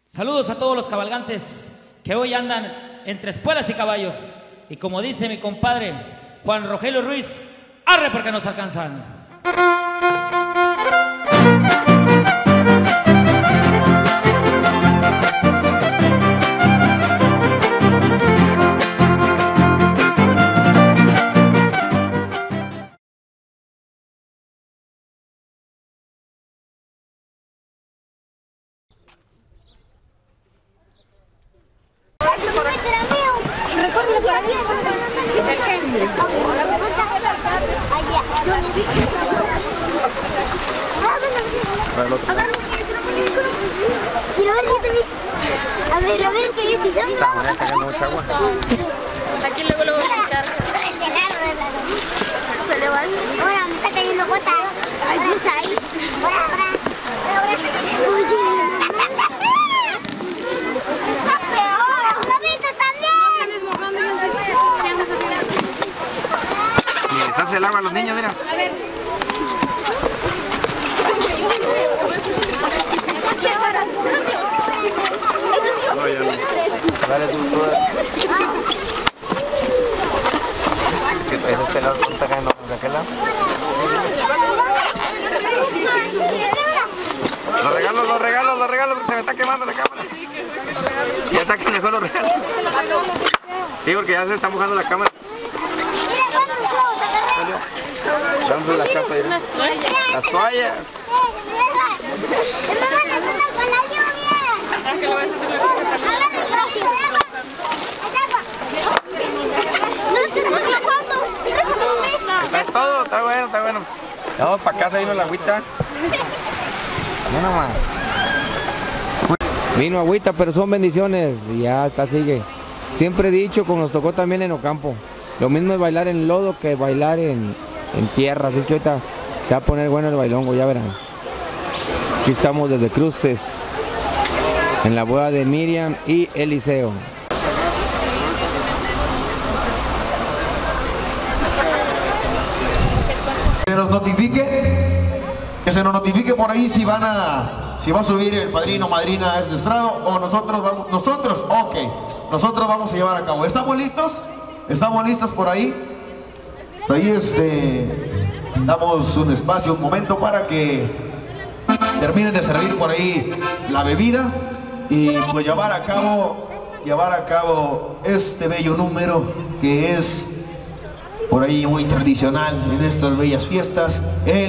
Saludos a todos los cabalgantes que hoy andan entre espuelas y caballos. Y como dice mi compadre Juan Rogelio Ruiz, arre porque nos alcanzan. A ver, que yo te llamo. Mucha agua. Aquí luego lo voy a quitar. Se le va a decir. Ahora me está cayendo gota. Ay, Dios ahí. Ahora. Y les hace el agua a los niños, mira. A ver. Dale tú. Que ese pelado está cayendo de aquel lado. Los regalos, porque se me está quemando la cámara. Ya saquen mejor los regalos. Sí, porque ya se está mojando la cámara. Damos la chapa ya. Las toallas. Está todo, está bueno. Vamos para casa, vino la agüita. No nomás. Vino agüita, pero son bendiciones y ya está, sigue. Siempre he dicho, como nos tocó también en Ocampo, lo mismo es bailar en lodo que bailar en tierra, así que ahorita se va a poner bueno el bailongo, ya verán. Aquí estamos desde Cruces, en la boda de Miriam y Eliseo. Que se nos notifique por ahí si va a subir el padrino o madrina a este estrado o nosotros vamos a llevar a cabo. ¿Estamos listos? ¿Estamos listos por ahí? Por ahí damos un espacio, un momento para que terminen de servir por ahí la bebida y pues llevar a cabo este bello número que es por ahí muy tradicional en estas bellas fiestas,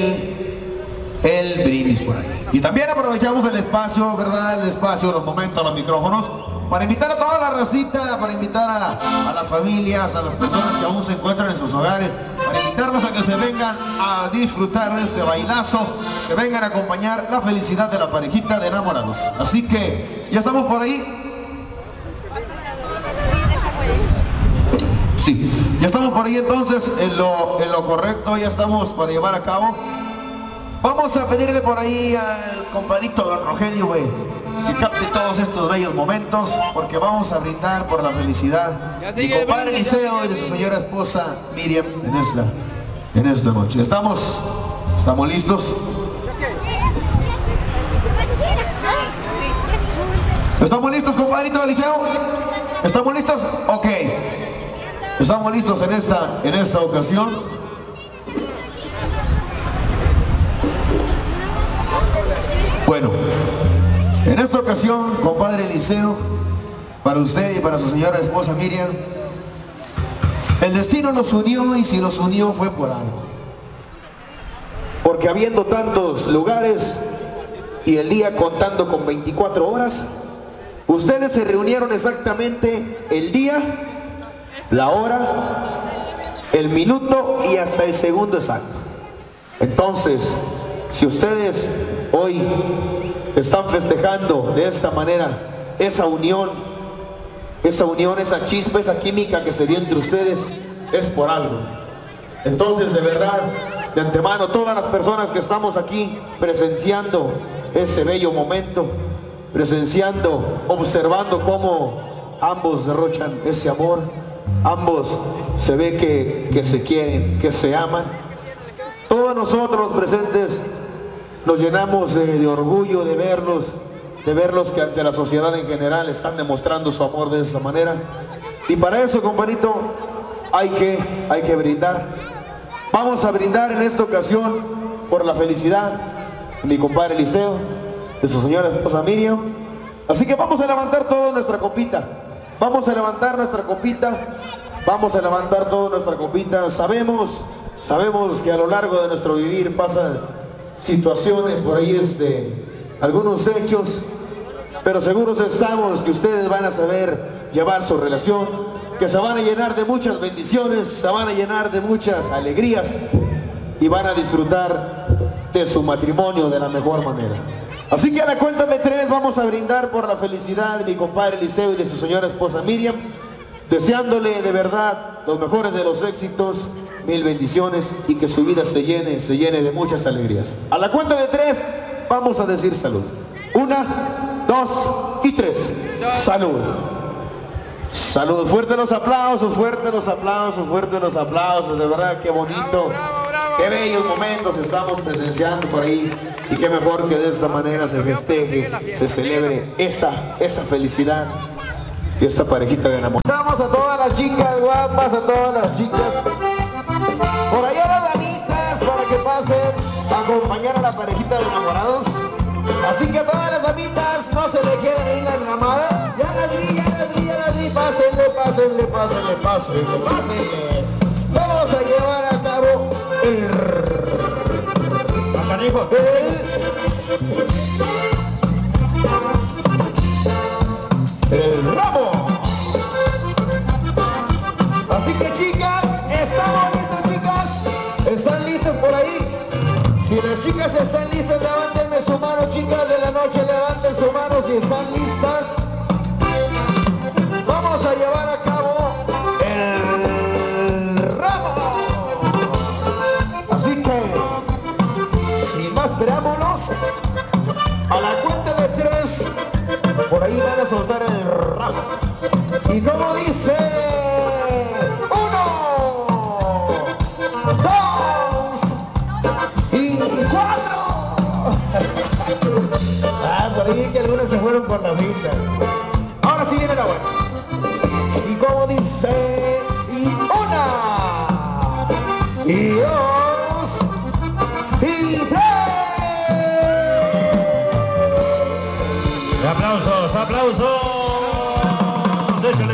el brindis por ahí. Y también aprovechamos el espacio, ¿verdad? El espacio, los momentos, los micrófonos, para invitar a toda la racita, para invitar a las familias, a las personas que aún se encuentran en sus hogares, para invitarlos a que se vengan a disfrutar de este bailazo, que vengan a acompañar la felicidad de la parejita de enamorados. Así que, ¿ya estamos por ahí? Sí, ya estamos por ahí entonces, en lo correcto, ya estamos para llevar a cabo. Vamos a pedirle por ahí al compadrito don Rogelio, güey, que capte todos estos bellos momentos, porque vamos a brindar por la felicidad de mi compadre Eliseo y de su señora esposa Miriam en esta noche. ¿Estamos listos? ¿Estamos listos, compadrito Eliseo? ¿Estamos listos? Ok. Estamos listos en esta ocasión. Bueno, en esta ocasión, compadre Eliseo, para usted y para su señora esposa Miriam, el destino nos unió y si nos unió fue por algo. Porque habiendo tantos lugares y el día contando con 24 horas, ustedes se reunieron exactamente el día, la hora, el minuto y hasta el segundo exacto. Entonces, si ustedes hoy están festejando de esta manera esa unión, esa chispa, esa química que se dio entre ustedes, es por algo. Entonces, de verdad, de antemano, todas las personas que estamos aquí presenciando ese bello momento, observando cómo ambos derrochan ese amor, ambos se ve que se quieren, que se aman. Todos nosotros presentes nos llenamos de orgullo de verlos de verlos que ante la sociedad en general están demostrando su amor de esa manera. Y para eso, compadrito, hay que brindar. Vamos a brindar en esta ocasión por la felicidad de mi compadre Eliseo, de su señora esposa Miriam. Así que vamos a levantar toda nuestra copita. Vamos a levantar nuestra copita. Vamos a levantar toda nuestra copita. Sabemos que a lo largo de nuestro vivir pasan situaciones por ahí, algunos hechos, pero seguros estamos que ustedes van a saber llevar su relación, que se van a llenar de muchas bendiciones, se van a llenar de muchas alegrías y van a disfrutar de su matrimonio de la mejor manera. Así que a la cuenta de 3 vamos a brindar por la felicidad de mi compadre Eliseo y de su señora esposa Miriam, deseándole de verdad los mejores de los éxitos, mil bendiciones y que su vida se llene de muchas alegrías. A la cuenta de 3 vamos a decir salud. 1, 2 y 3. Salud. Salud. Fuertes los aplausos, fuertes los aplausos, fuertes los aplausos. De verdad, qué bonito, qué bellos momentos estamos presenciando por ahí. Y qué mejor que de esta manera se festeje, se celebre esa felicidad y esta parejita de enamor. Damos a todas las chicas guapas, a todas las chicas. Por allá las damitas para que pasen a acompañar a la parejita de enamorados. Así que a todas las damitas no se le queden ahí la enramada. Ya las vi. Pásenle. Vamos a llevar a cabo el ramo. Así que chicas, ¿estamos listas, chicas? ¿Están listas por ahí? Si las chicas están listas, levántenme su mano, chicas de la noche, levanten su mano si están listas. Vamos a llevar a cabo el ramo. Así que, sin más preámbulos, a la cuenta de 3, por ahí van a soltar el ramo. Y como dice, 1, 2 y 4. Por ahí que algunos se fueron por la vida. Ahora sí viene la buena. Y como dice, 1 y 2 y 3. Aplausos. Échale.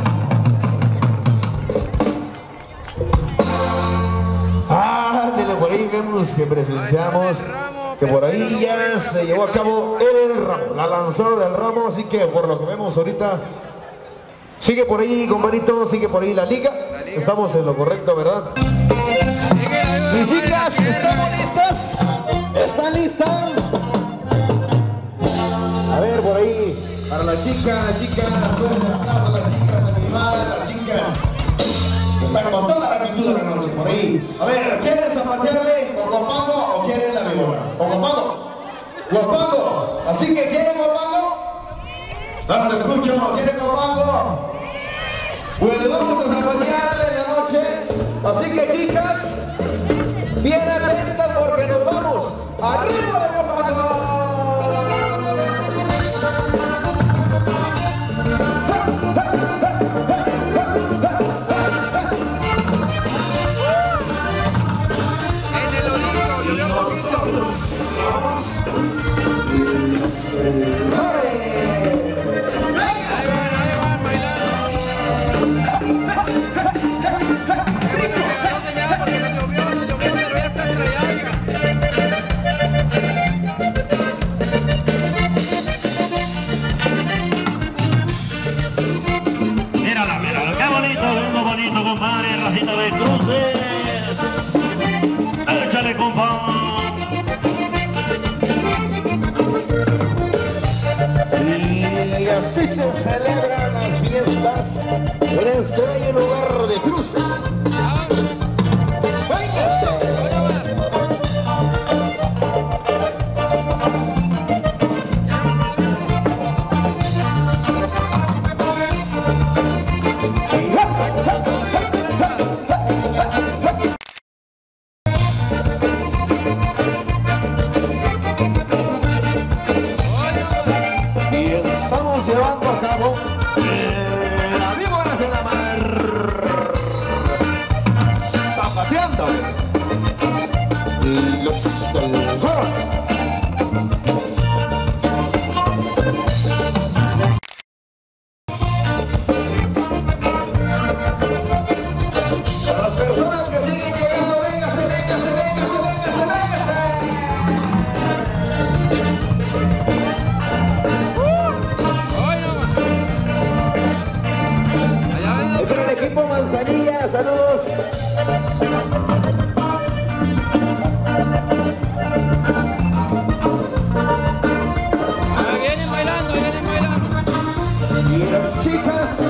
Ándale, por ahí vemos que presenciamos que por ahí ya se llevó a cabo el ramo, la lanzada del ramo, así que por lo que vemos ahorita, sigue por ahí, compadrito, sigue por ahí la liga. Estamos en lo correcto, ¿verdad? Mis chicas, ¿estamos listas? ¿Están listas? A ver, por ahí, para la chica, suelta la casa, las chicas animadas, las chicas que están con toda la actitud de la noche, por ahí. A ver, ¿quieren zapatearle con guapango o quieren la viola? ¿Con guapango? ¿Guapango? Así que ¿quieren guapango? No los escucho, ¿quieren guapango? Pues vamos a zapatearle en la noche. Así que chicas, bien atentas porque nos vamos. ¡Arriba de guapango! Así se celebran las fiestas en este bello lugar de Cruces. ¡Véngase! estamos llevando a cabo la víbora de la mar. Zapateando los del Joro. Saludos. Vienen bailando, vienen bailando. Y las chicas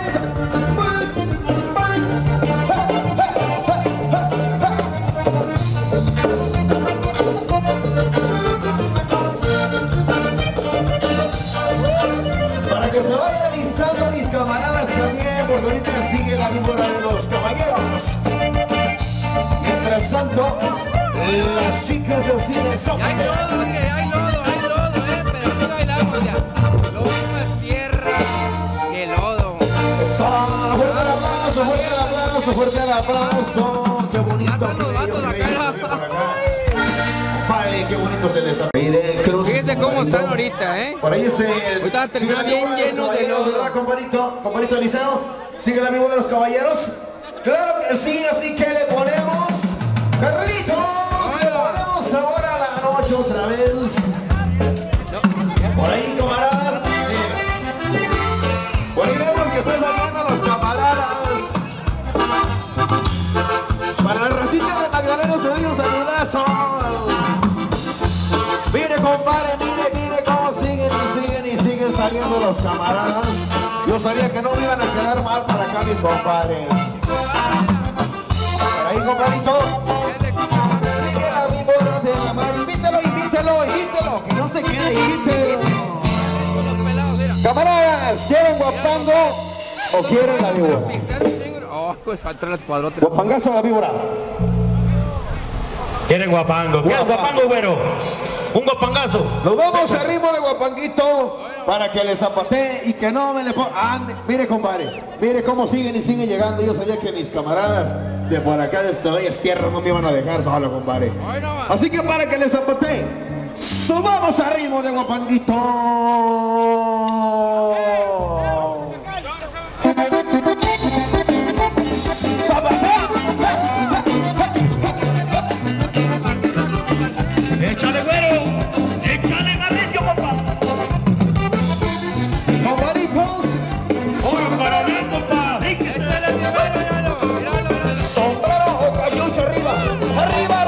para que se vayan alistando mis camaradas también, porque ahorita sigue la víbora de los caballeros. Mientras tanto, las chicas así de sopa. Hay lodo, pero aquí bailamos ya. Lo mismo es tierra que lodo. Fuerte el aplauso, fuerte el aplauso, fuerte el aplauso. Qué bonito. Ya están los vatos acá. Padre, qué bonito se les ha. Fíjense cómo están ahorita, Por ahí ahorita termina bien lleno de lodo. ¿Verdad, compadrito Eliseo? ¿Sigue la víbora de los caballeros? Claro que sí, así que le ponemos, Carlitos, le ponemos ahora la noche otra vez. Por ahí, camaradas. Por ahí vemos que están saliendo los camaradas. Para la racita de Magdalena se doy un saludazo. Mire, compadre, mire cómo siguen saliendo los camaradas. Yo sabía que no me iban a quedar mal para acá mis compadres. Por ahí, compadrito. Sigue la víbora de la mar. Invítelo, que no se quede, invítelo. Camaradas, ¿quieren guapango o quieren la víbora? Pues atrás las cuadrotas. Guapangazo a la víbora. Quieren guapango. ¿Quieren guapango, güero? Un guapangazo. Nos vamos al ritmo de guapanguito para que le zapatee y que no me le ponga. Ande, mire, compadre, mire cómo siguen llegando. Yo sabía que mis camaradas de por acá de esta bella tierra no me iban a dejar solo, compadre. Así que para que le zapatee, subamos al ritmo de guapanguito. Échale, güero. Échale, Mauricio, papá. Comparitos. Oro para mí, papá. Échale, güero. Sombrero o cachucha arriba. Arriba.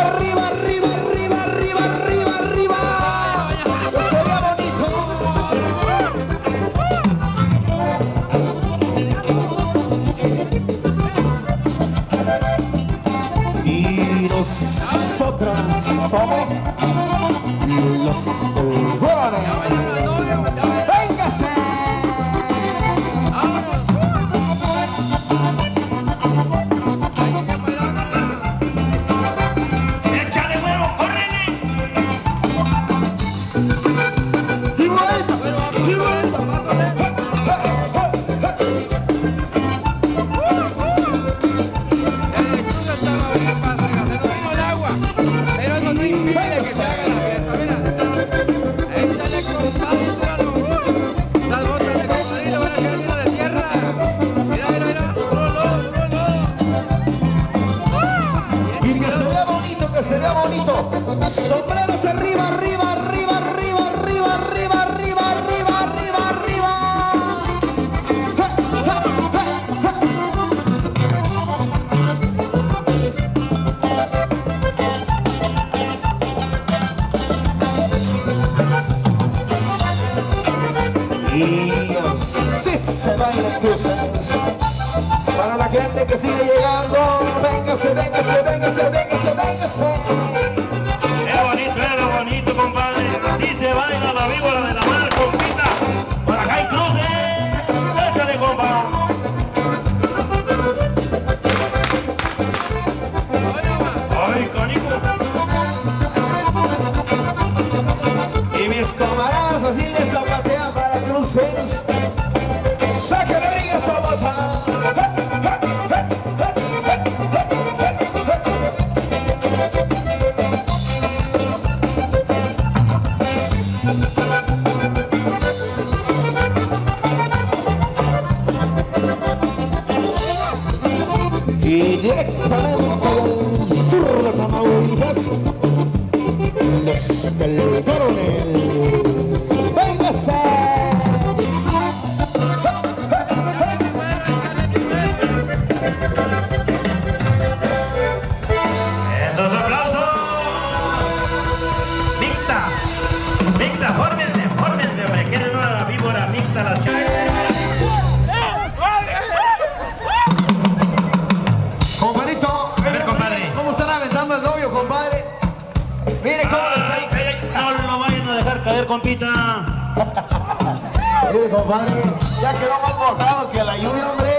Que se vea bonito. Y nosotros somos los jugadores. ¡Véngase! Échale, güero. Córrele. ¡Y vuelta! Pero eso no impide que se haga la fiesta, mira. Échale, compadre, las botas de cocodrilo van a quedar llenas de tierra. Mira. Puro lodo. Y que se vea bonito. Sombreros arriba. Y así se baila entonces. Para la gente que sigue llegando, véngase. Es bonito, compadre. Así se baila la víbora de la mar, compita. Por acá hay cruces. Échale, compa. Ay, canico. Y mis camaradas así les zapatean para que no entonces, saque la brilla esa bota. Y directamente del sur de Tamaulipas, los del Coronel. ¡Véngase! ¡Esos aplausos! ¡Mixta! ¡Mixta! ¡Fórmense! ¡Fórmense! ¡Me quieren una víbora mixta las chicas! Compadrito, compadre. ¿cómo están aventando al novio, compadre? Mire cómo le sale. No lo vayan a dejar caer, compita. Mire, compadre, ya quedó más mojado que la lluvia, hombre.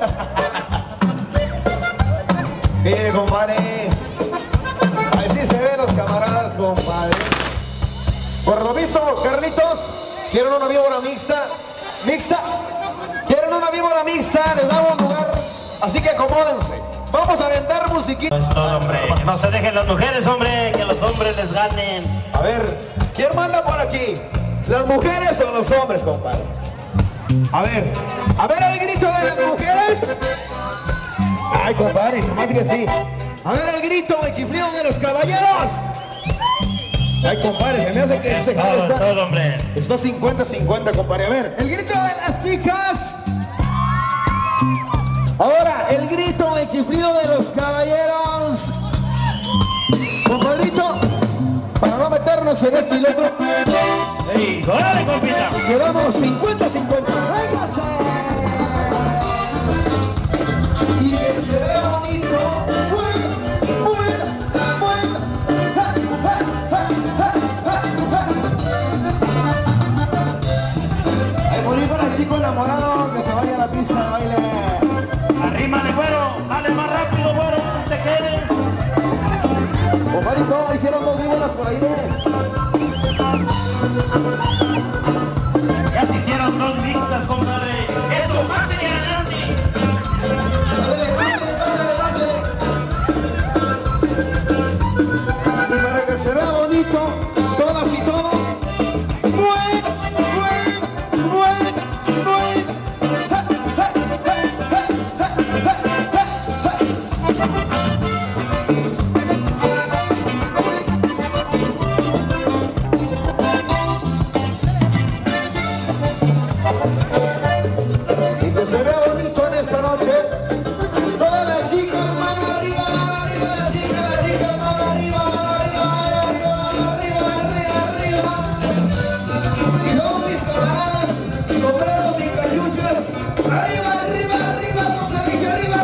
Mire, compadre, así se ven los camaradas, compadre. Por lo visto, Carlitos, ¿quieren una víbora mixta? ¿Mixta? ¿Quieren una víbora mixta? Les damos lugar, así que acomódense. Vamos a aventar musiquita. Es todo, hombre. Que no se dejen las mujeres, hombre. Que los hombres les ganen. A ver, ¿quién manda por aquí? ¿Las mujeres o los hombres, compadre? A ver el grito de las mujeres. Ay, compadre, se me hace que sí. A ver el grito, el chiflido de los caballeros. Ay, compadre, se me hace que este jale está... Todo, hombre. Está 50-50, compadre. A ver, el grito de las chicas. Ahora, el grito, el chiflido de los caballeros. Compadrito, para no meternos en esto y lo otro. ¡Ey! ¡Órale, compita! Quedamos 50-50. ¡Véngase! Y que se vea bonito. ¡Buena! Hay morir para el chico enamorado que se vaya a la pista de baile. ¡Arrímale, güero! ¡Dale más rápido, güero! ¡No te quedes! Compadrito, hicieron dos víboras por ahí, Ya se hicieron dos mixtas, compadre. ¡Eso! ¡Pásale adelante! Pásale. Y para que se vea bonito, todas y todos, y que se vea bonito en esta noche. Todas las chicas, mano arriba, las chicas, mano arriba, y todos mis camaradas, sombreros y cachuchas, arriba, no se deje, arriba.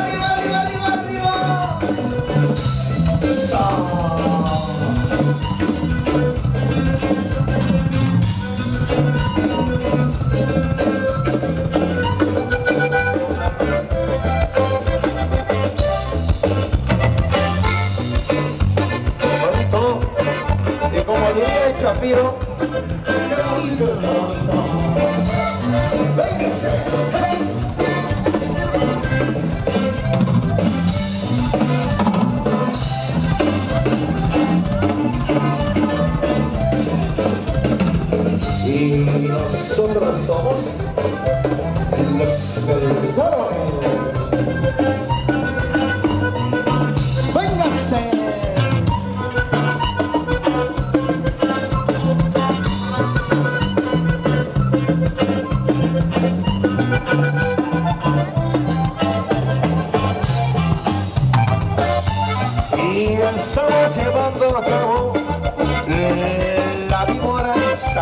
Bonito, y como diría el Chapiro, qué bonito. Véngase. Y nosotros somos los del Coronel. ¡Véngase! Y estamos llevando a cabo la víbora esa.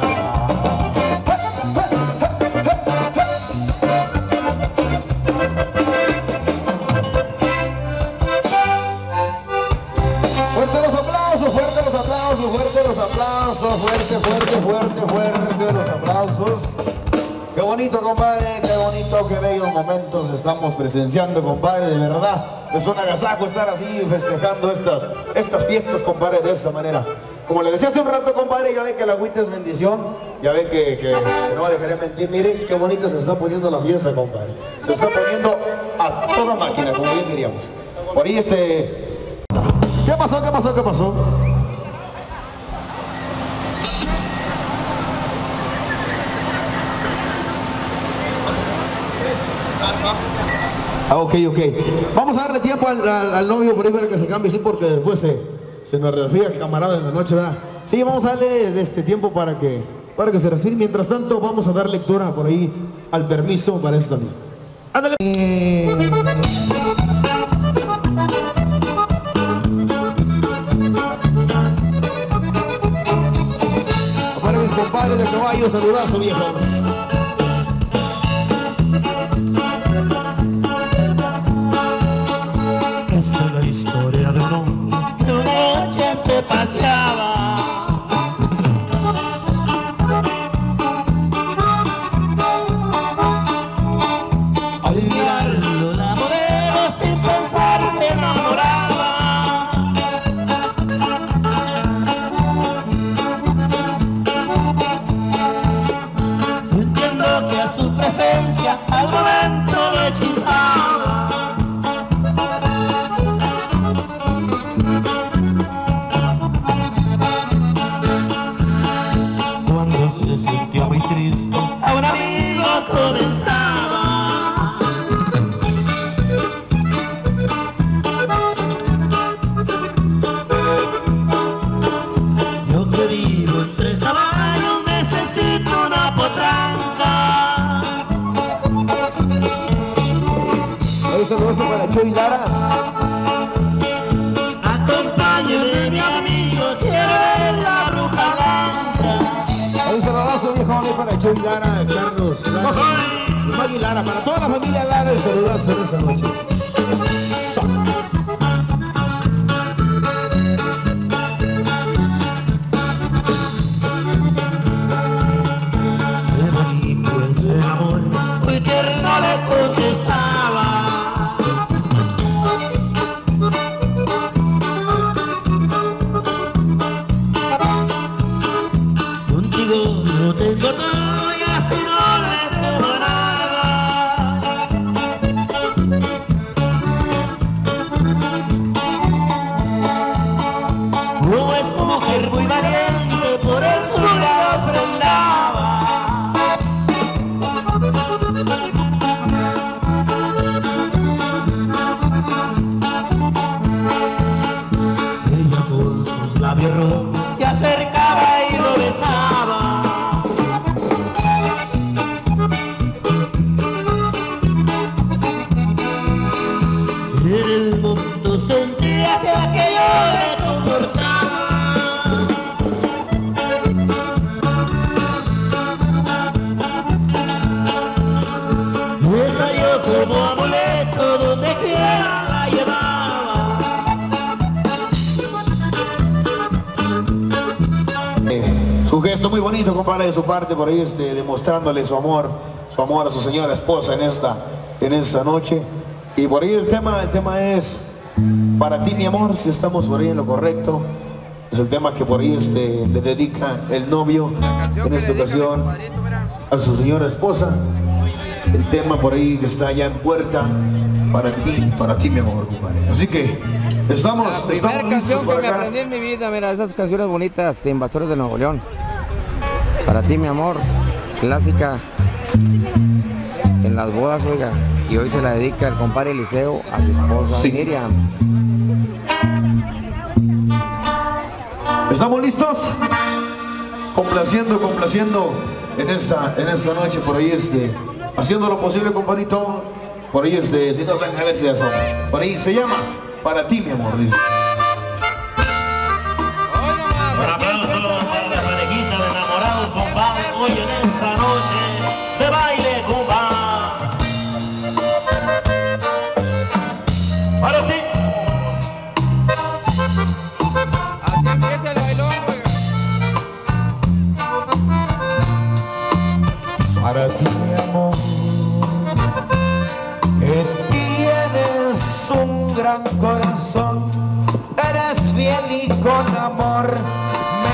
Fuerte los aplausos. Qué bonito, compadre, qué bonito, qué bellos momentos estamos presenciando, compadre, de verdad. Es un agasajo estar así festejando estas fiestas, compadre, de esta manera. como le decía hace un rato, compadre, ya ve que la agüita es bendición, ya ve que no me dejaré mentir. Miren qué bonita se está poniendo la fiesta, compadre. Se está poniendo a toda máquina, como bien diríamos. Por ahí ¿Qué pasó? ¿Qué pasó? ¿Qué pasó? Ok. Vamos a darle tiempo al novio por ahí para que se cambie, sí, porque después se nos resfría el camarada en la noche, ¿verdad? Sí, vamos a darle tiempo para que se resfríe. Mientras tanto, vamos a dar lectura por ahí al permiso para esta fiesta. ¡Ándale! Para mis compadres de caballo, saludazo, viejos. Esta es la historia de un hombre que una noche se paseaba. Al mirarlo la modelo sin pensar se enamoraba. Sintiendo que a su presencia al momento le hechizaba. Se sintió muy triste, a un amigo comentaba: yo que vivo entre caballos necesito una potranca. Un saludo para Chuy Lara. Acompáñeme mi amigo, quiero ver la bruja blanca. Un saludazo, viejo, para Chuy Lara, Carlos Lara, Magui Lara, para toda la familia Lara, el saludazo en esa noche. Qué bonito es el amor, muy tierno le contestaba. Contigo no tengo todo y así no le debo nada. Como es su mujer muy valiente, por eso la ofrendaba. Ella con sus labios rojos se acercaba y lo besaba. En el mundo sentía que aquello le confortaba. Esa yo como amuleto donde quiera la llevaba. Su gesto muy bonito, compadre, de su parte, por ahí demostrándole su amor a su señora esposa en esta noche. Y por ahí el tema es para ti, mi amor, si estamos por ahí en lo correcto. Es el tema que por ahí le dedica el novio en esta ocasión a su señora esposa. El tema por ahí que está ya en puerta para ti, mi amor, compadre. Así que estamos Primera canción que por me acá. aprendí en mi vida, mira, esas canciones bonitas de Invasores de Nuevo León. Para ti, mi amor, clásica en las bodas, oiga. Y hoy se la dedica el compadre Eliseo a su esposa, Sí. Miriam. ¿Estamos listos? Complaciendo en esta noche, por ahí haciendo lo posible, compadrito. Por ahí si no saben a ver si ya son. Por ahí se llama Para ti, mi amor, dice. Un aplauso para la parejita de enamorados, compadre, hoy en esta noche de baile, compadre. Para ti. Así empieza el bailón, Para ti, mi amor, que tienes un gran corazón, eres fiel y con amor me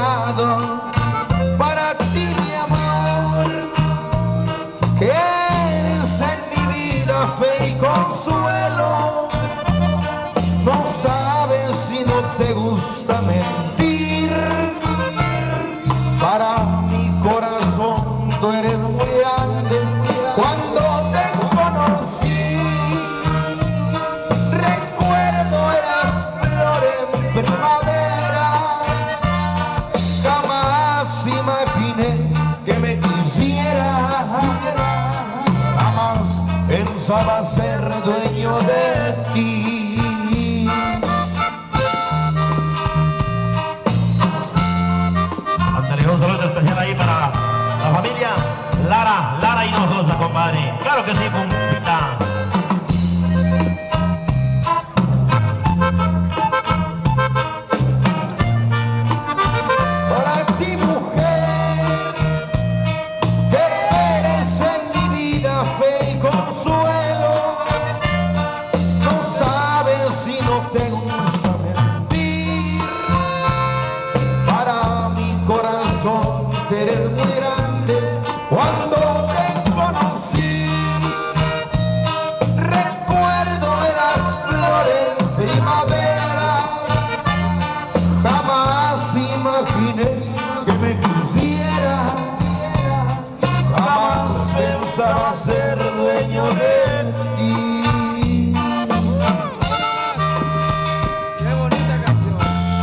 enamorado. Para ti, mi amor, que eres en mi vida fe y consuelo. No sabes si no te gusta mentir. Para mi corazón tú eres muy grande. Cuando te conocí, recuerdo eras flor en primavera. Jamás imaginé que me quisieras. Jamás pensaba ser dueño de ti. Un saludo especial ahí para la familia Lara Hinojosa, compadre. Claro que sí, compita. Para ti, mujer, que eres en mi vida fe y consuelo. No sabes si no te gusta mentir. Para mi corazón eres muy grande. Cuando te conocí, recuerdo eras flores de primavera. Jamás imaginé que me quisieras. Jamás pensaba ser dueño de ti. Qué bonita canción.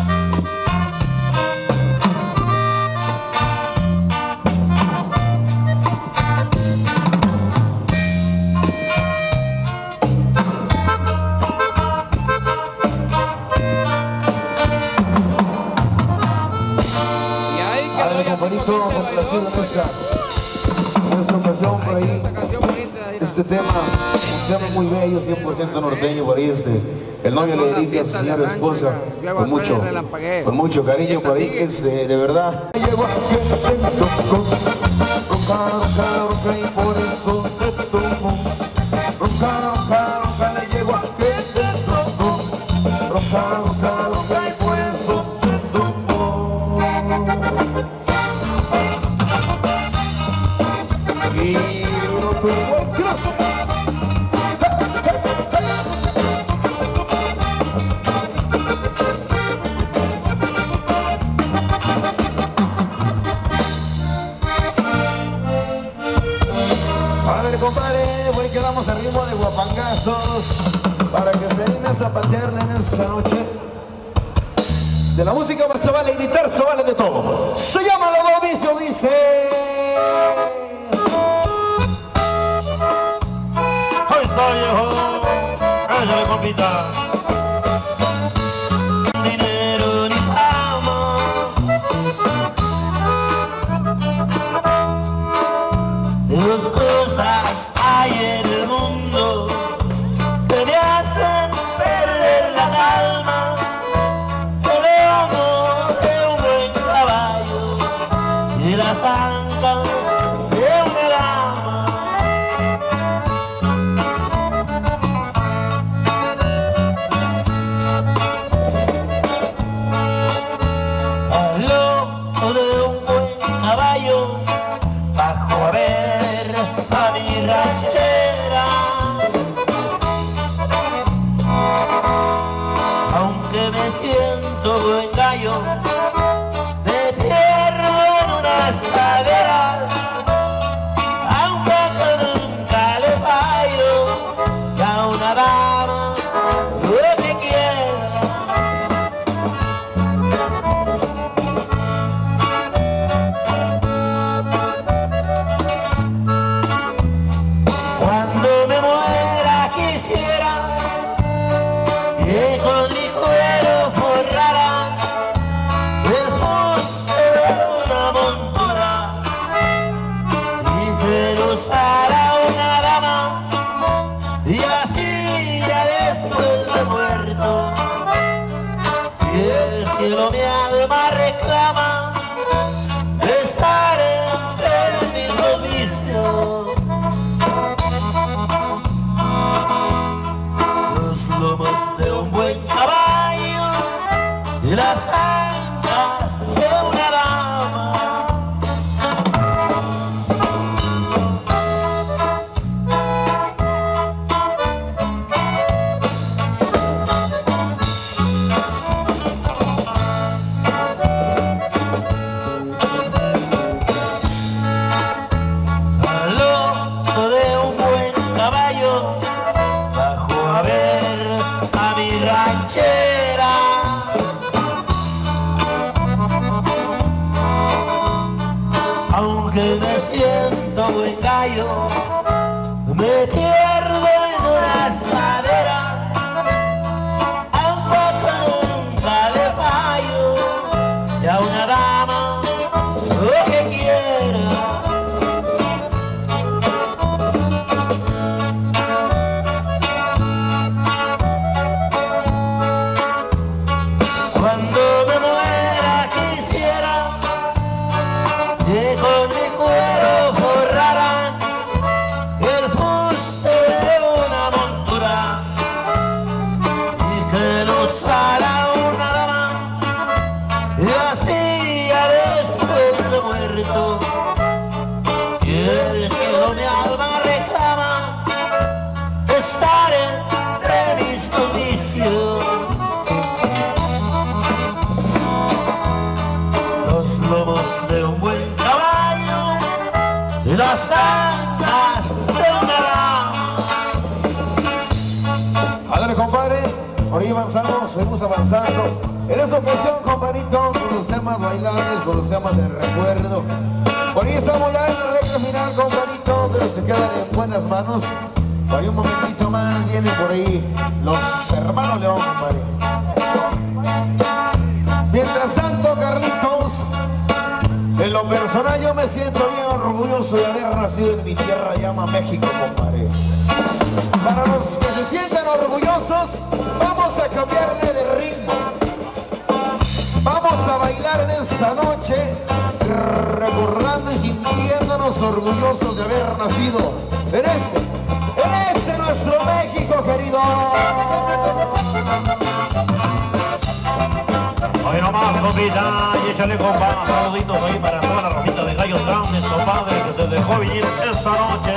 Y ahí quedó Padre, ya compadrito, todo complacido en esta ocasión por ahí. esta canción bonita. Este tema, un tema muy bello, 100% norteño, por ahí el novio le dedica a su señora esposa con mucho cariño, por ahí que es de verdad. Llegó aquel que me tocó, roca, y por eso te tomo. Roca, le llegó aquel que me tocó, roca, y por eso te tomo. Y no tuvo gracias. Padre, compadre, hoy quedamos al ritmo de guapangazos para que se anime a zapatearle en esta noche. De la música se vale gritar, se vale de todo. Se llama Lobo Vicio, dice. Ahí está, viejo. Échale, compita. Dinero ni fama. Dos cosas hay en el mundo que me hacen perder la calma. El lomo de un buen caballo y las ancas de una dama. Al lomo de un buen caballo bajo a ver a mi ranchera. Aunque me siento buen gallo, me pierdo en unas caderas. Aunque nunca le fallo, y a una dama no me quiera. que me siento buen gallo, me pierdo en una escalera, a un poco nunca le fallo, y a una dama lo que quiera. Cuando me muera quisiera que con mi cuero forraran el fuste de una montura y que lo usara una dama, y así ya después de muerto, y el cielo mi alma reclama estar entre mis domicios. Los lomos de un buen caballo y las alas de una dama. Ándale, compadre, por ahí avanzamos, seguimos avanzando. En esta ocasión, compadrito, con los temas bailables, con los temas de recuerdo. Por ahí estamos ya en la recta final, compadrito, pero se quedan en buenas manos. Por ahí un momentito más vienen por ahí los hermanos León, compadre. Mientras tanto, Carlitos, en lo personal yo me siento bien orgulloso de haber nacido en mi tierra, llama México, compadre. Para los que se sientan orgullosos, vamos a cambiarle de ritmo. Vamos a bailar en esta noche, recordando y sintiéndonos orgullosos de haber nacido en este nuestro México querido. Hoy nomás, compita, y échale, compa, saluditos ahí para toda la racita de gallos grandes, compadre, que se dejó venir esta noche.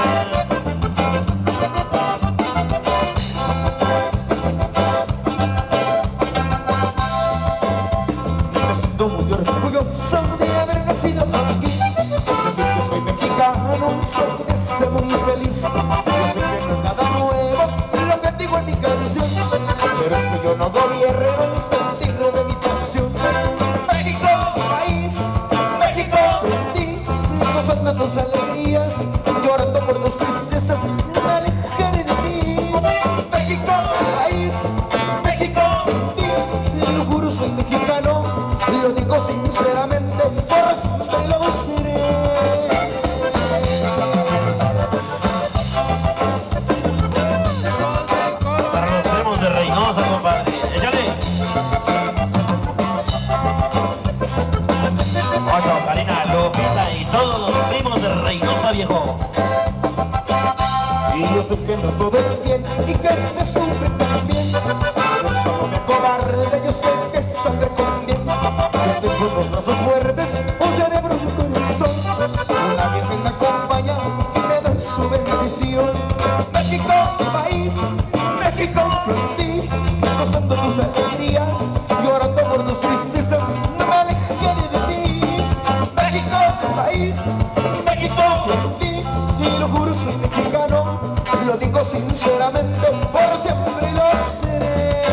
Me siento muy orgulloso de haber nacido aquí. Desde que soy mexicano, soy muy feliz. Yo sé que no es nada nuevo lo que digo en mi canción, pero es que yo no gobierno el sentido de mi pasión. México, país, México, en ti, gozando tus alegrías, llorando por tus tristezas, no me alejaré de ti. México, país, México, en ti, lo juro soy mexicano, lo digo sinceramente, por siempre lo seré. Compadre, échale. Ocho, Karina, Lupita y todos los primos de Reynosa, viejo. Y yo sé que no todo es bien y que se sufre también. Yo solo me acobarde, yo sé que saldré con bien. Yo tengo dos brazos fuertes, un cerebro y un corazón. Una virgen me acompaña y me da su bendición. México, país, México, por ti, gozando tus alegrías, llorando por tus tristezas, no me alejaré de ti. México, país, México, por ti, y lo juro soy mexicano, lo digo sinceramente, por siempre lo seré.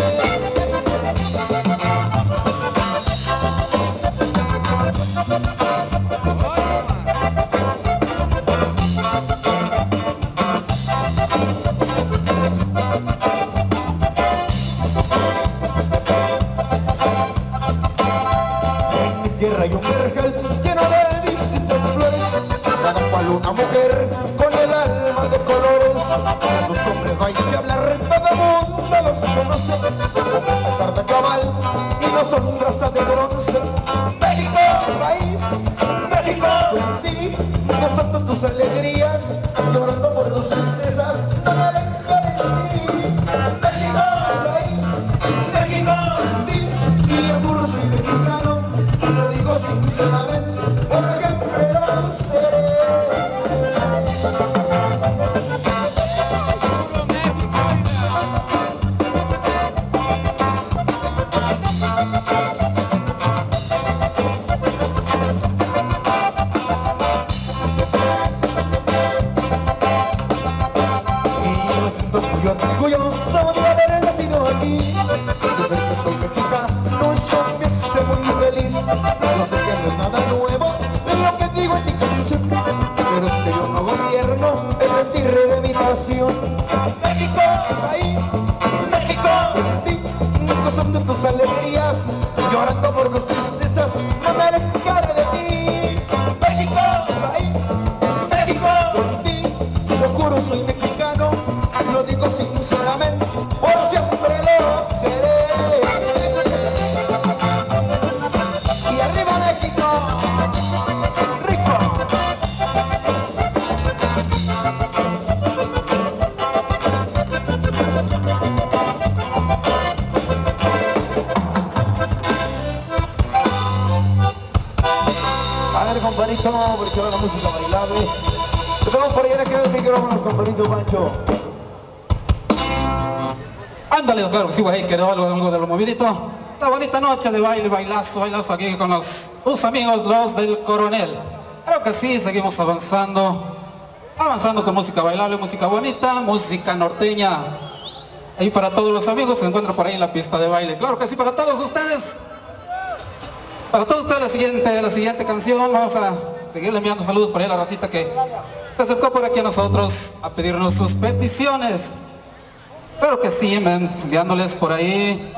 Hay un vergel lleno de distintas flores, cada cual una mujer con el alma de colores. De esos hombres no hay que hablar, todo el mundo los conoce, como esta carta cabal y no son raza de bronce. México, país, México, por ti, gozando tus alegrías, llorando por tus tristezas, no me alejaré de ti. México, país, México, por ti, y yo soy mexicano, lo digo sinceramente, por siempre lo seré. Y yo me siento muy orgulloso de haber nacido aquí. Desde que soy mexicano, soy muy feliz. No sé que no es nada nuevo, Compadrito, porque ahora la música bailable. Tenemos por allá que el micrófono, compadrito Pancho. Ándale, claro que sí, güey, quedó algo de lo movidito. Esta bonita noche de baile, bailazo aquí con tus amigos, los del Coronel. Claro que sí, seguimos avanzando con música bailable, música bonita, música norteña. Ahí para todos los amigos se encuentra por ahí en la pista de baile. Claro que sí, para todos ustedes. Para todos ustedes la siguiente canción, vamos a seguirle enviando saludos por ahí a la racita que se acercó por aquí a nosotros a pedirnos sus peticiones. Claro que sí, enviándoles por ahí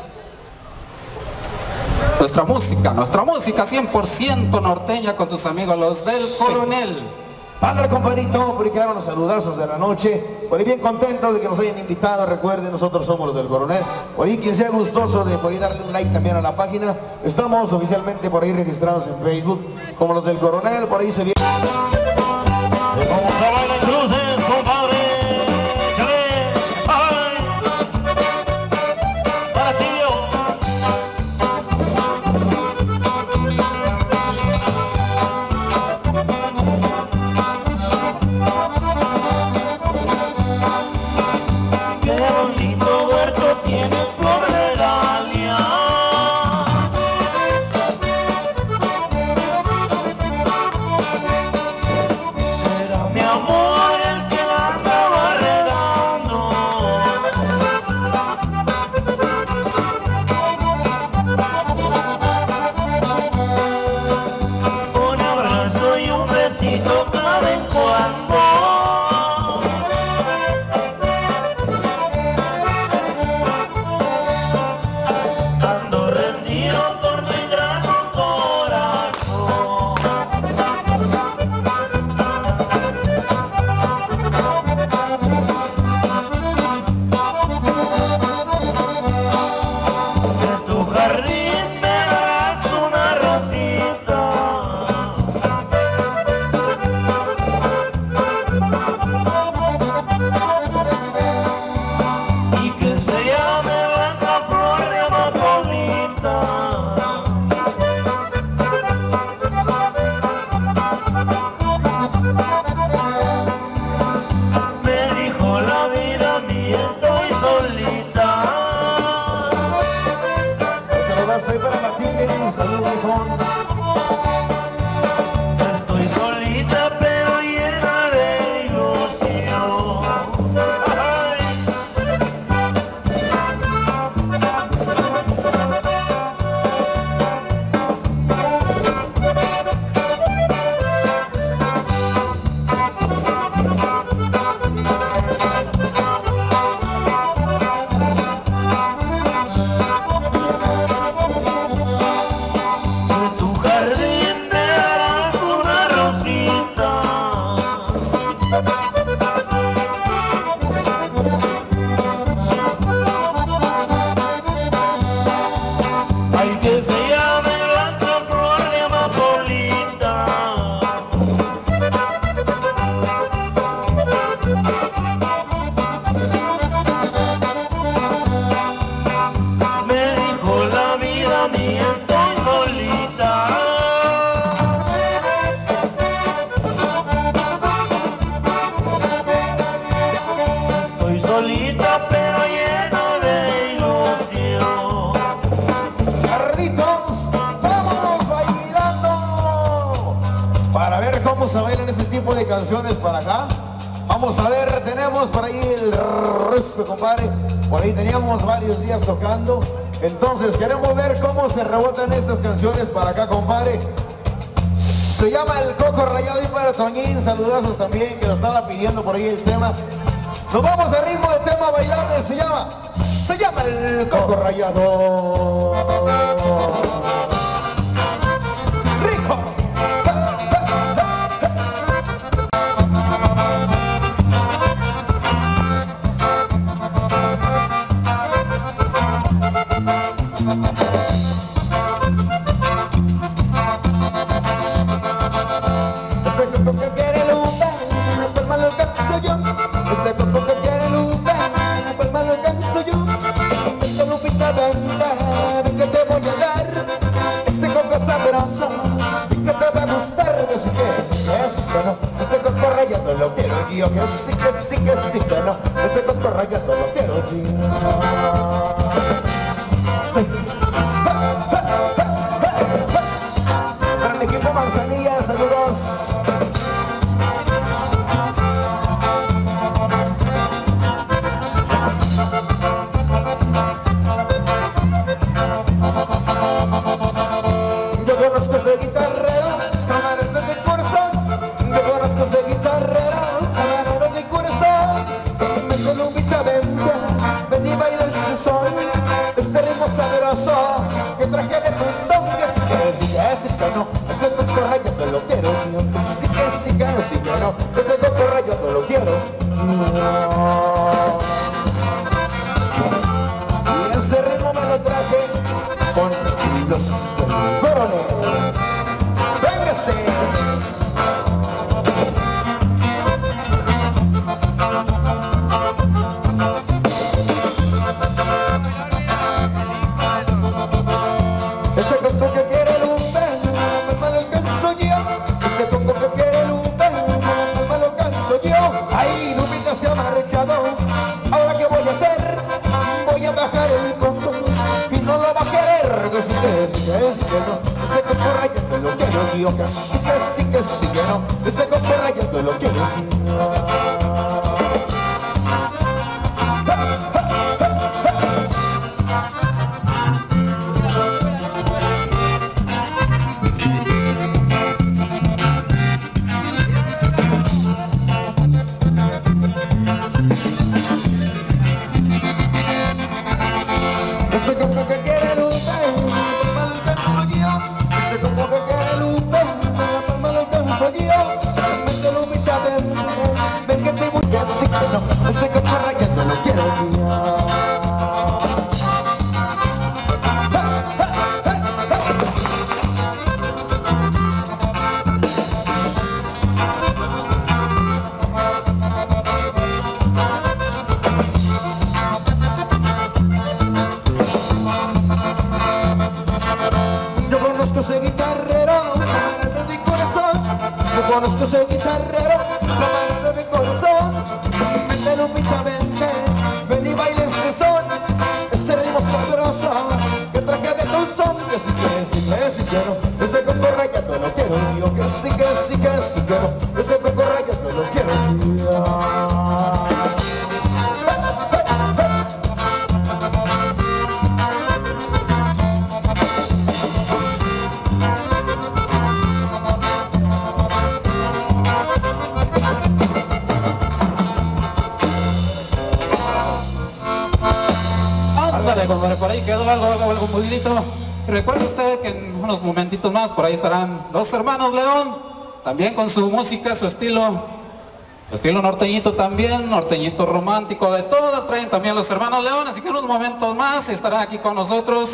nuestra música 100% norteña con sus amigos los del Coronel. Padre, compadrito, por ahí quedaron los saludazos de la noche. Por ahí bien contentos de que nos hayan invitado. Recuerden, nosotros somos los del Coronel. Por ahí quien sea gustoso de por ahí darle un like también a la página. Estamos oficialmente por ahí registrados en Facebook como los del Coronel. Por ahí se viene. Vamos a bailar cruces, compadre. Para ti, Estoy solita pero llena de ilusión. Canciones para acá. Vamos a ver, tenemos por ahí el resto, compadre. Por ahí teníamos varios días tocando. Entonces queremos ver cómo se rebotan estas canciones para acá, compadre. Se llama El Coco Rayado y para Toñín, saludazos también, que lo estaba pidiendo por ahí el tema. Nos vamos al ritmo de tema bailable, se llama El Coco Rayado. sí, que no. Ese coco rayando lo quiero yo, que sí, que no. Ese coco rayando lo quiero yo. Para mi equipo Manzanilla, saludos. Yo conozco ese guitarrero, camarero de corazón. Yo conozco ese guitarrero, camarero de corazón. Me columbita, ven y baila este son. Este ritmo sabroso que traje de tu son. Que sí, que no. Ese coco rayando lo quiero yo. Que sí, que no. Ese coco rayando lo quiero yo. Y ese ritmo me lo traje con los del Coronel. ¡Véngase! Este coco que quiere el me lo canso yo. Este coco que quiere el me lo canso yo. Ahí Lupita se ha marchado. Ahora qué voy a hacer, voy a bajar el coco y no lo va a querer. Que sí, que no. Ese coco rayando lo quiero yo. Que sí, que no. Ese coco rayando lo quiero yo. Este coco que quiere el me lo canso yo. Este coco que quiere el me lo canso yo. Vente Lupita, ven que te voy a decir que no. Ese coco rayando lo quiero yo. Yo conozco ese guitarrero, camarero de corazón. Yo conozco ese guitarrero, camarero de corazón. Vente Lupita, ven y baila este son. Este ritmo sabroso que traje de tu son. Que sí, que no. Ese coco rayando lo quiero yo. Que sí, que no. Ese coco rayando lo quiero yo. Ándale, compadre, por ahí quedó algo muy bonito. Recuerde usted que en unos momentitos más por ahí estarán los hermanos León, también con su música, su estilo norteñito también, norteñito romántico, de todo traen también los hermanos León, así que en unos momentos más estarán aquí con nosotros.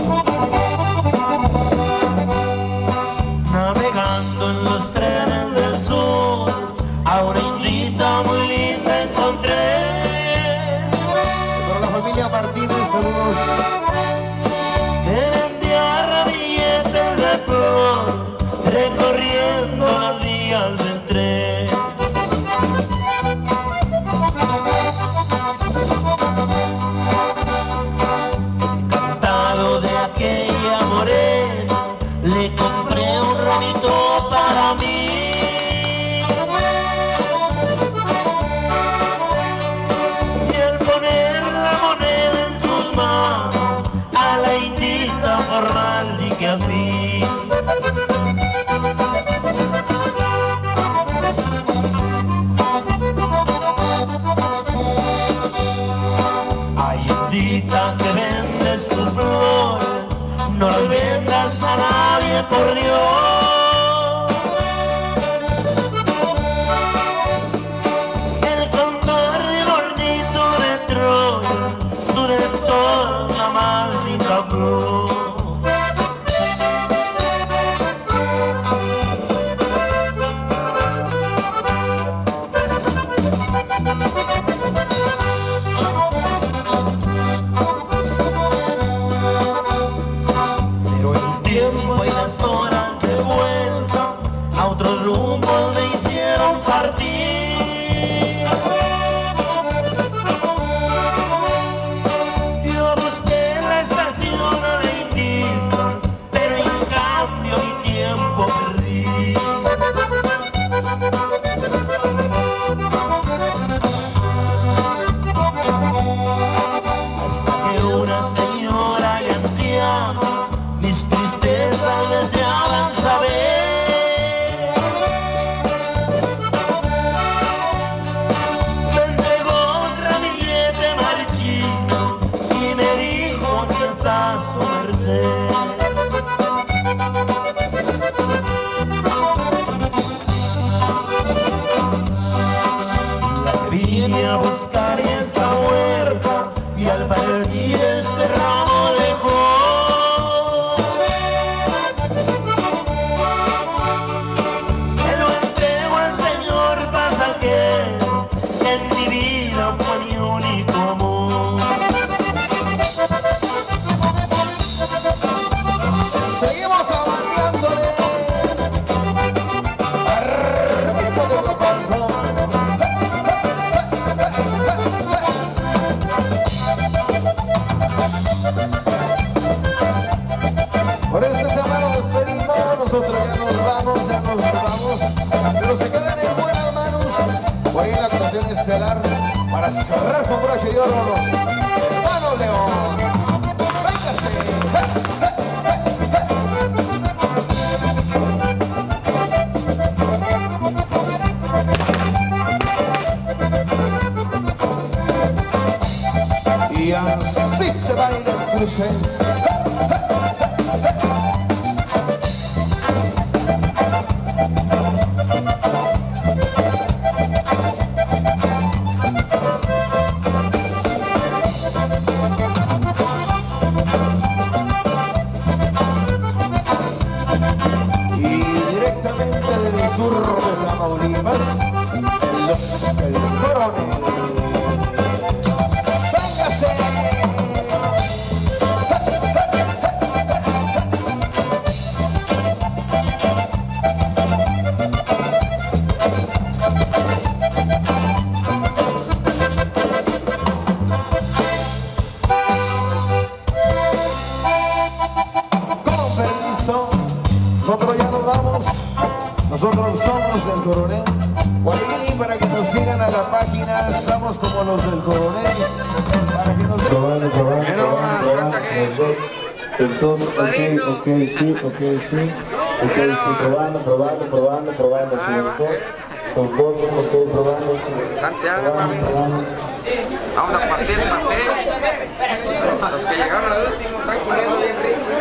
Navegando en los trenes del sur, a una indita muy linda encontré. Para la familia Martínez, saludos. Vendía ramilletes de flor, recorriendo las vías del tren. Encantado de aquella morena, le compré un ramito para mí. Y al poner la moneda en sus manos, a la indita formal dije así. Ay, indita, que vendes tus flores, no las vendas a nadie, por Dios. El cantar de hornito de Troya, tú eres toda la más linda flor. Pero el tiempo y las horas a otros rumbos me hicieron partir. Yo busqué la estación de invierno, pero en cambio mi tiempo perdí. Hasta que una señora y anciana mis tristezas deseaban saber. Me entregó otra billete marchito y me dijo: aquí está su merced. La que vine a buscar y está huerta, y al partir este ramo dejó. Se lo entrego al señor pasajero, que en mi vida fue mi único amor. Seguimos abandeándole. Arriba de la palma. Por este tema nos despedimos, nosotros ya nos vamos, pero se quedan en buenas manos. Por ahí la actuación estelar para cerrar con broche de oro los hermanos León. ¡Véngase! Y así se baila el crucense. Y directamente desde el sur de Tamaulipas, el Coronel. ¡Véngase! Con permiso, nosotros ya nos vamos. Nosotros somos del Coronel. Por ahí, para que nos sigan a la página, estamos como los del Coronel. Para que nos Probando, los dos, ok, sí, probando, sí, los dos, ok, probando, sí. Probando. Vamos a partir el pastel. Los que llegaron al último están comiendo bien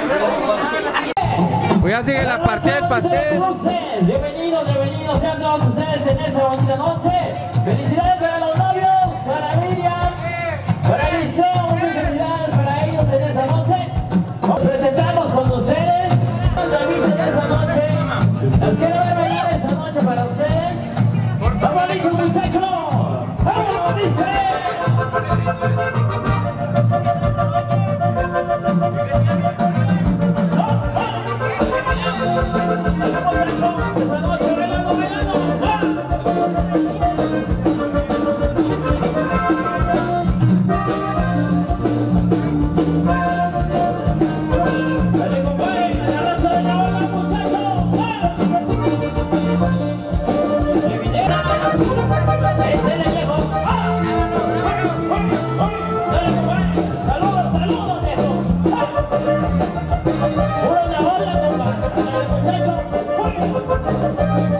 rico. Pues ya sigue la pastel. Bienvenidos sean todos ustedes en esta bonita noche. Felicidades para los novios, para Miriam, para Eliseo, muchas felicidades para ellos en esa noche. Nos presentamos con ustedes, en esa noche. Los quiero ver bailar esa noche para ustedes. ¡Vamos, hijos, muchachos! ¡Vamos, dice! Saludos,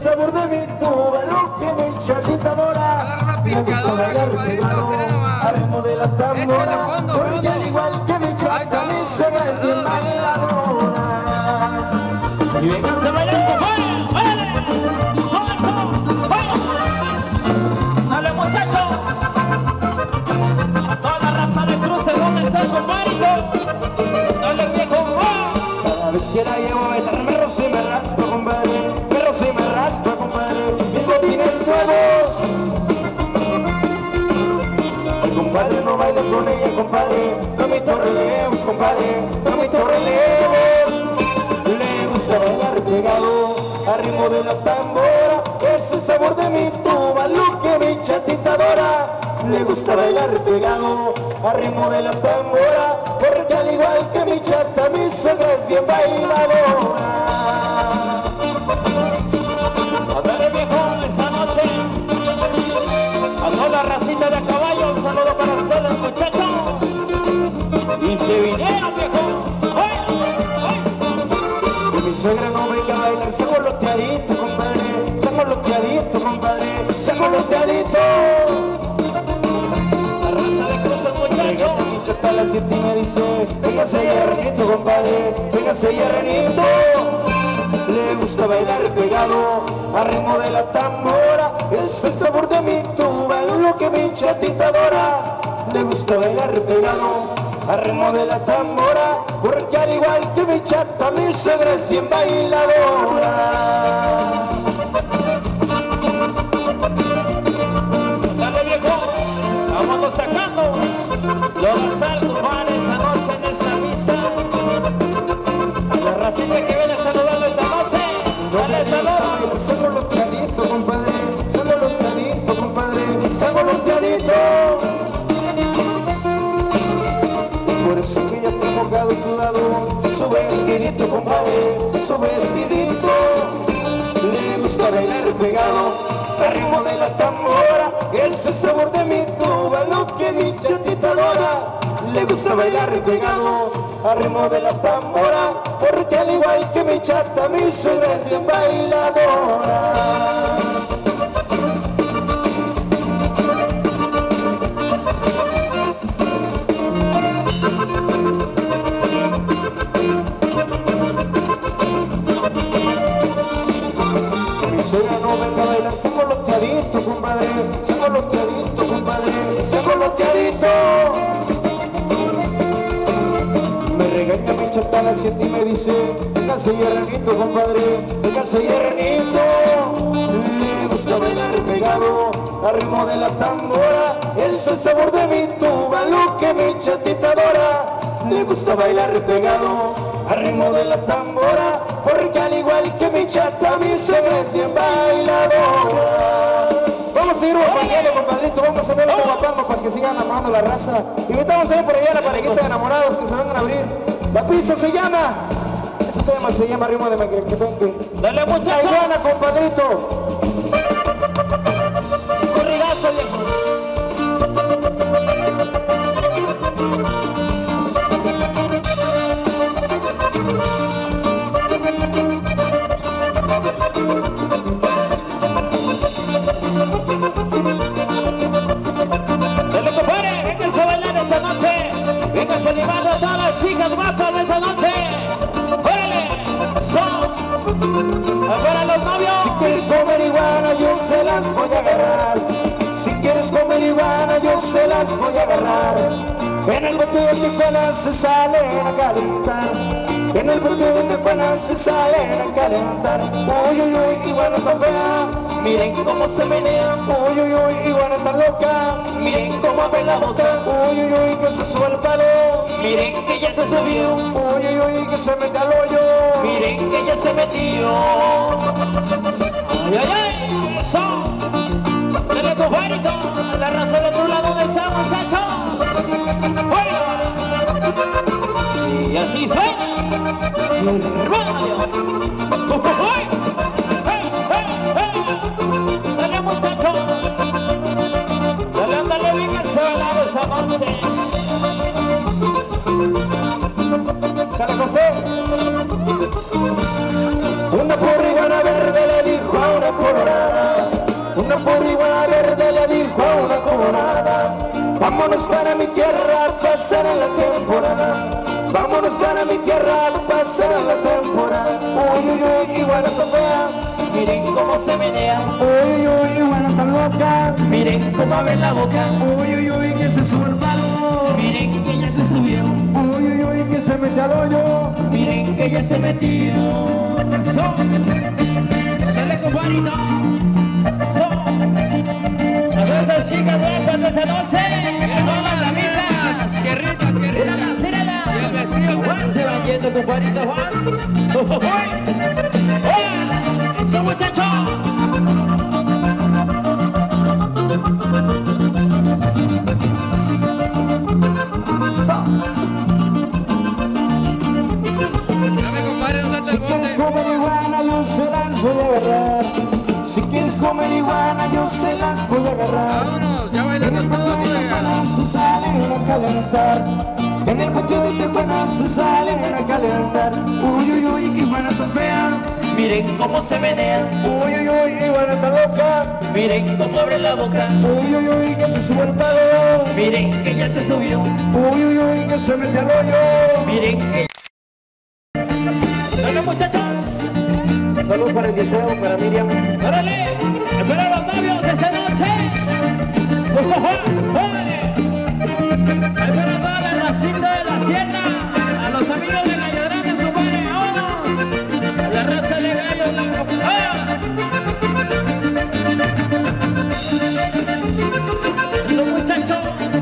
sabor de mi tuba, lo que mi chatita adora. Me gusta bailar pegado al ritmo de la tambora, porque al igual que mi chata, mi suegra es bien bailadora. Y vénganse bailando, ¡vaya! ¡Órale! ¡Sube, sube! ¡Vaya! ¡Dale, muchachos! A toda la raza de cruces, ¿dónde está el compadrito? ¡Dale, viejo! ¡Vaya! Cada vez que la llevo a bailar me rozo y me raspa, compadre. Me rozo y me raspa, compadre. Mis botines nuevos. Ay, compadre, no bailes con ella, compadre. No me relevos, compadre. No me relevos. Le gusta bailar pegado al ritmo de la tambora. Es el sabor de mi tuba, lo que mi chatita adora. Le gusta bailar pegado al ritmo de la tambora, porque al igual que mi chata, mi suegra es bien bailadora. Ándale, viejo, esa noche. A toda la racita de caballo, un saludo para ustedes, muchachos. Y se vinieron, viejo. ¡Ay! ¡Ay! Que mi suegra no venga a bailar, se goloteadito, compadre. Se goloteadito, compadre. Se goloteadito. La raza de cruces, muchachos. Mi chata a las 7 y me dice, véngase hierrenito, compadre. Véngase hierrenito. Le gusta bailar pegado al ritmo de la tambora. Es el sabor de mi tuba, lo que mi chatita adora. Le gusta bailar pegado al ritmo de la tambora, porque al igual que mi chata, mi suegra es bien bailadora. Dale, viejo. Vamos sacando los asaltos van esa noche en esa pista. La racita que viene saludando esa noche. Dale, saludos. Se goloteadito, compadre. Se goloteadito, compadre. Se goloteadito. Por eso que ya te he mojado sudado. Su vestidito, compadre. Su vestidito. Le gusta bailar pegado al ritmo de la tambora. Es el sabor de mi tuba, lo que mi chatita adora. Le gusta bailar pegado al ritmo de la tambora, porque al igual que mi chata, mi suegra es bien bailadora. Mi suegra no venga a bailar, se goloteadito, compadre. Se goloteadito, compadre. Se goloteadito. Me regaña mi chata a las 7 y me dice, véngase hierrenito, compadre, véngase hierrenito. Le gusta bailar pegado al ritmo de la tambora. Es el sabor de mi tuba, lo que mi chatita adora. Le gusta bailar pegado al ritmo de la tambora, porque al igual que mi chata, mi suegra es bien bailadora. Vamos a seguir guapangando, compadrito, vamos a ver los guapangos para que sigan amando la raza. Invitamos a ver por allá a la parejita de enamorados que se van a abrir. La pizza se llama, este tema se llama Ritmo de Mequequepenque. Dale, muchachos. La iguana, compadrito. Corridazo, viejo. Dale, compadre, vénganse a bailar esta noche. Vénganse animando a todas las chicas guapas de esta noche. ¡Órale! ¡Son! ¡Para los novios! Si quieres comer iguana, yo se las voy a agarrar. Si quieres comer iguana, yo se las voy a agarrar. En el bote de Tijuana se salen a calentar. En el bote de Tijuana se salen a calentar. Uy, uy, uy, iguana tan fea. Miren cómo se menea. Uy, uy, uy, iguana tan loca. Miren cómo abre la boca. Uy, uy, uy, que se sube el palo. Miren que ya se subió. Uy, uy, uy, que se mete al hoyo. Miren que ya se metió. ¡Ay, ay, ay! ¡Eso! ¡Dale, compadrito! La raza del otro lado de esa, muchachos. ¡Oiga! Y así suena. ¡Y hermano! ¡Uy! ¡Hey, hey, hey! ¡Dale, muchachos! ¡Dale, ándale, vénganse a bailar esa noche! ¡Chale, José! Una pobre iguana verde le dijo a una la temporada. Vámonos para mi tierra, pasar la temporada. Uy, uy, uy, iguana tan fea. Miren cómo se menea. Uy, uy, uy, iguana tan loca. Miren cómo abre la boca. Uy, uy, uy, que se sube el palo. Miren que ya se subió. Uy, uy, uy, que se mete al hoyo. Miren que ya se metió. Dale, compadrito. A todas esas chicas guapas de esa noche. A todas las amigas. Qué rica, qué rica. Círala. Y el vestido Juan se va yendo, compadrito Juan. ¡Eso, muchachos! Si quieres comer iguana, yo se las voy a agarrar. Si quieres comer iguana, yo se las voy a agarrar. Vámonos, ya bailando En el todo, patio de Tijuana se salen a calentar. En el patio de Tijuana se salen a calentar. Uy, uy, uy, iguana tan fea. Miren cómo se menea. Uy, uy, uy, iguana tan loca. Miren cómo abre la boca. Uy, uy, uy, que se sube el palo. Miren que ya se subió. Uy, uy, uy, que se mete al hoyo. Miren que... ¡Dale, muchachos! Salud para el Liceo, para Miriam. ¡Órale! ¡Espera a los novios esta noche! ¡Órale! ¡Espera a toda la racita de la sierra! ¡A los amigos de Gallodranes, compadre! ¡Vámonos! ¡A la raza de Gallo Blanco! ¡Ah! ¡Los muchachos!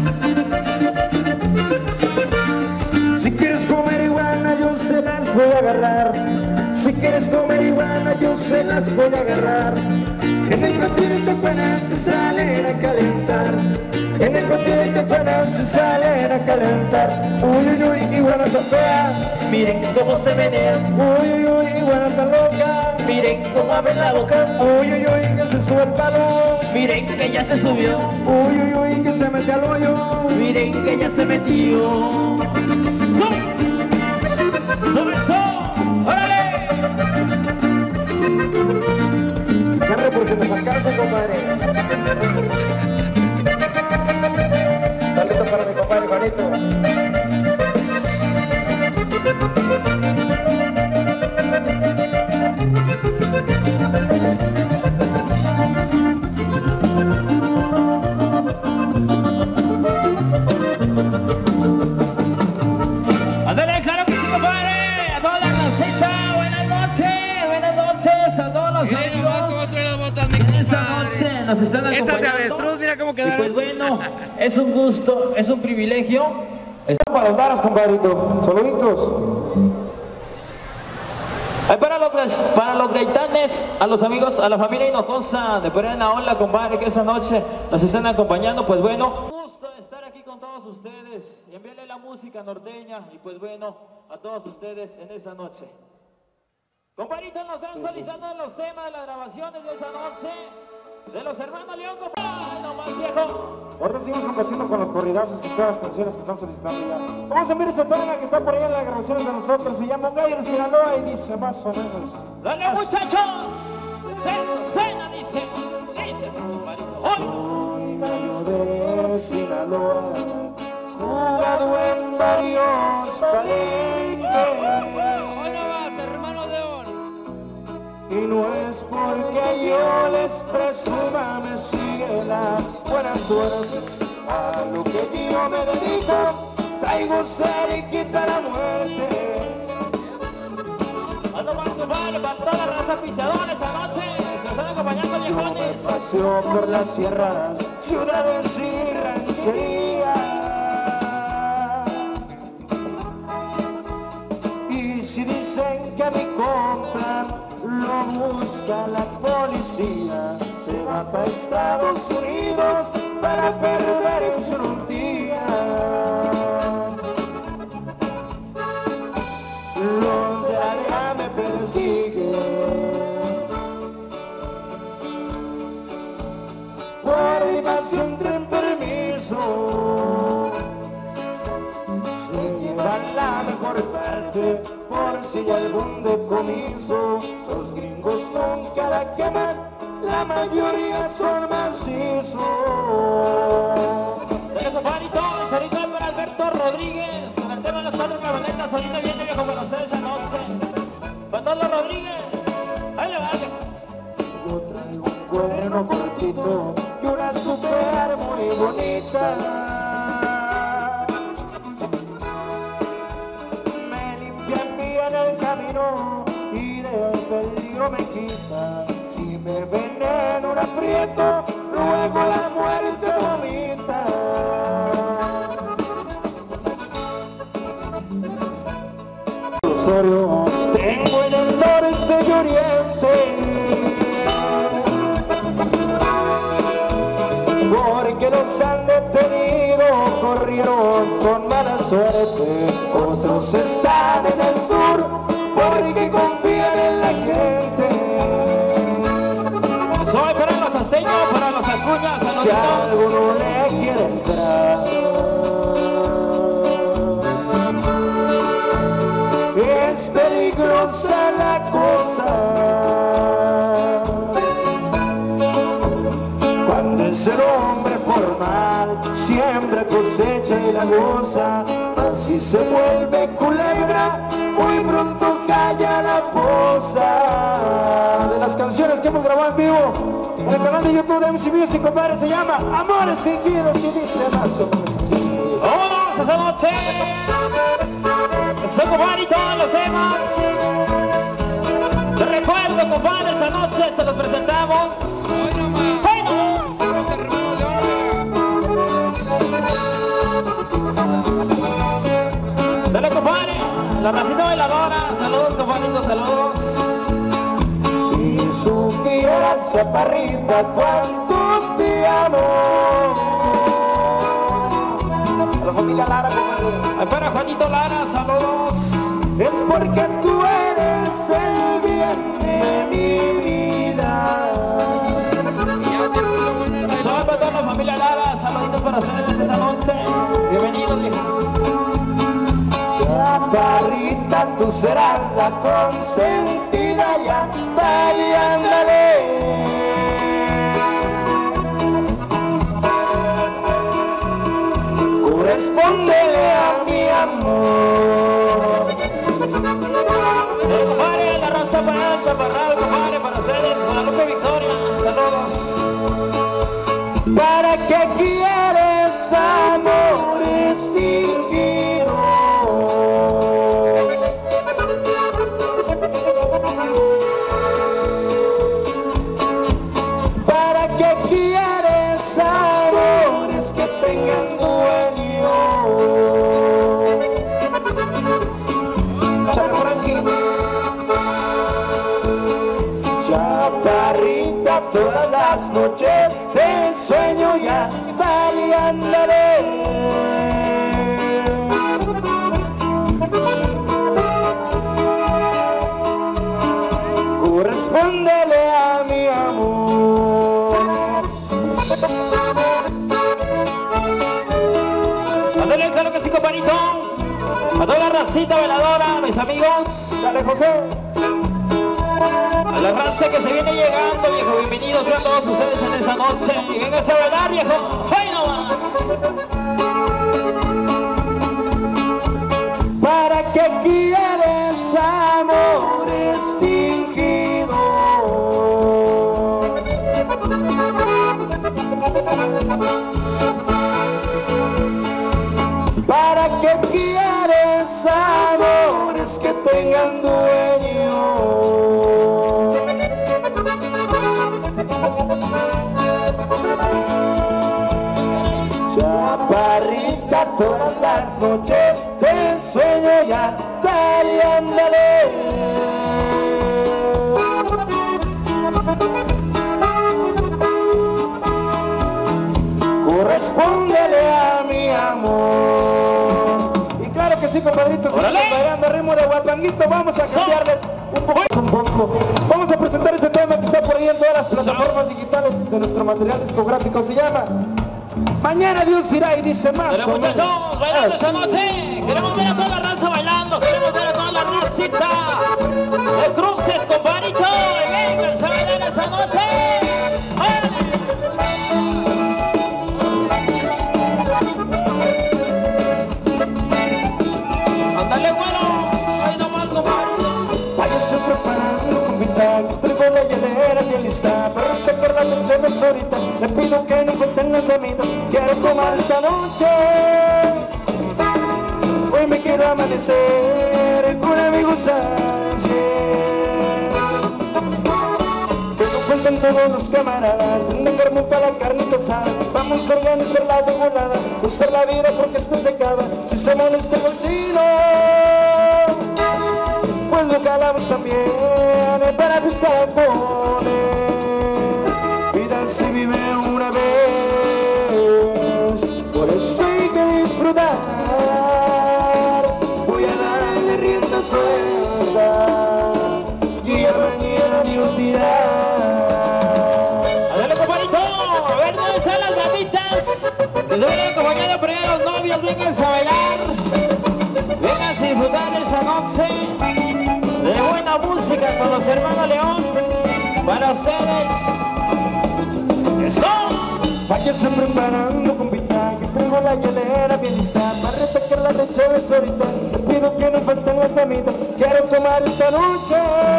Si quieres comer iguana, yo se las voy a agarrar. Si quieres comer iguana, yo se las voy a agarrar. En el patio de Tijuana se salen a calentar. En el patio de Tijuana se salen a calentar. Uy, uy, uy, iguana tan fea. Miren cómo se menea. Uy, uy, uy, iguana tan loca. Miren cómo abre la boca. Uy, uy, uy, que se sube el palo. Miren que ya se subió. Uy, uy, uy, que se mete al hoyo. Miren que ya se metió. ¡Sobre eso! ¡Órale! Carre porque nos alcanza, compadre. Saludos para mi compadre Juanito. ¡Ándale, claro que sí, compadre! ¡A toda la casita! ¡Buenas noches! ¡Buenas noches a todos los amigos! En esta noche nos están acompañando. Esas de avestruz, mira cómo Y quedaron. pues bueno, es un gusto, es un privilegio. Para los daras, compadrito. Saluditos. Ay, para los gaitanes, a los amigos, a la familia Hinojosa de Perena, hola compadre, que esa noche nos están acompañando. Pues bueno, un gusto estar aquí con todos ustedes y enviarle la música norteña y pues bueno, a todos ustedes en esa noche. Compadrito, nos están solicitando los temas de las grabaciones de esa noche de los hermanos León, compadre, no más viejo. Ahorita seguimos complaciendo con los corridazos y todas las canciones que están solicitando ya. Vamos a ver esa tema que está por allá en la grabación de nosotros. Se llama Un Gallo de Sinaloa y dice más o menos. Dale muchachos, esa cena dice así, compadrito. Soy gallo de Sinaloa, jugado en varios palenques. Hermano León. Y no es porque yo les presuma, me sigue la buena suerte. A lo que yo me dedico, traigo cerquita la muerte. Ando más compadre, para toda la raza pisteadora esta noche, que nos están acompañando viejones. Paseo por las sierras, ciudades y rancherías. Y si dicen que mi compra lo busca la policía, se va para Estados Unidos para perderse unos días. Los de allá me persiguen por evasión sin permiso. Se llevan la mejor parte por si hay algún decomiso. Los gringos nunca la queman, la mayoría son macizos. Dale compadrito, un saludo para Alberto Rodríguez. en el camino y del peligro me quita. Si me ven en un aprieto, luego la muerte vomita. Rosarios tengo en el noreste y oriente, porque los han detenido, corrieron con mala suerte. Otros están en el sur, porque confían en la gente. Soy para los aztecos, para los acuñas, Si alguno le quiere entrar, es peligrosa la cosa. Cuando es el hombre formal, siempre cosecha y la goza. Así se vuelve culebra, muy pronto calla la poza. De las canciones que hemos grabado en vivo en el canal de YouTube de MC Music, compadre, se llama Amores Fingidos y dice más o menos así. ¡Vámonos esa noche! Soy compadre y todos los temas. Te recuerdo, compadre, esa noche se los presentamos. ¡Ay, nomás! Dale, compadre, la racita bailadora. Saludos, compadritos, saludos. Si supieras, chaparrita, cuánto te amo. A la familia Lara, compadre. Ay, para Juanito Lara, saludos. Es porque tú eres el bien de mi vida. Saludos para toda la familia Lara, saluditos para ustedes esa noche. Bienvenidos, viejo. Chaparrita, tú serás la consentida y ándale, ándale. Correspóndele a mi amor. Compadre, la raza para el chaparral, compadre, para ustedes, Guadalupe Victoria, saludos. ¿Para qué quieres amores fingidos? ¿Para qué quieres amores que tengan dueño? Chaparrita, todas las noches te sueño y ándale, ándale. Correspóndele a mi amor. Ándale, claro que sí, compadrito. A toda la racita veladora, mis amigos. Dale, José. A la raza que se viene llegando, viejo, bienvenidos sean todos ustedes en esa noche. Y vénganse a bailar, viejo. ¡Ay, no más! ¿Para qué quieres amores fingidos? ¿Para qué quieres amores que tengan dueño? Chaparrita, todas las noches te sueño y ándale, ándale. Correspóndele a mi amor. Y claro que sí, compadrito, seguimos bailando a ritmo de guapanguito. Vamos a cambiarle un poco. Vamos a presentar este tema que está por ahí en todas las plataformas digitales de nuestro material discográfico. Se llama Mañana Dios dirá y dice más. Pero muchachos, bailando esa noche. Queremos ver a toda la raza bailando. Queremos ver a toda la racita de cruces, compadrito. Y vénganse a bailar esa noche. Ándale, bueno. Ahí nomás, compadre. Váyase preparando con mitad. Traigo la hielera bien lista. Para usted por la noche más ahorita. Le pido que no falten las amigas. Quiero tomar esta noche. Hoy me quiero amanecer con amigos al 100. Que no cuenten todos los camaradas, un carne para la carnita asada. Vamos a organizar la de volada, usar la vida porque está secada. Si se molesta el vecino, pues lo calamos también para pisar poner. Vida se vive una vez, por eso hay que disfrutar. Voy a darle rienda suelta y a mañana Dios dirá. Dale, compadrito, a ver dónde están las damitas. Les doy la acompañada para ir a los novios, vénganse a bailar. Vénganse a disfrutar de esa noche de buena música con los hermanos León. Para ustedes, que son. Váyase preparando con pita, que tengo la hielera bien lista para refrescar las lechones ahorita. Te pido que no falten las damitas, quiero tomar esta noche.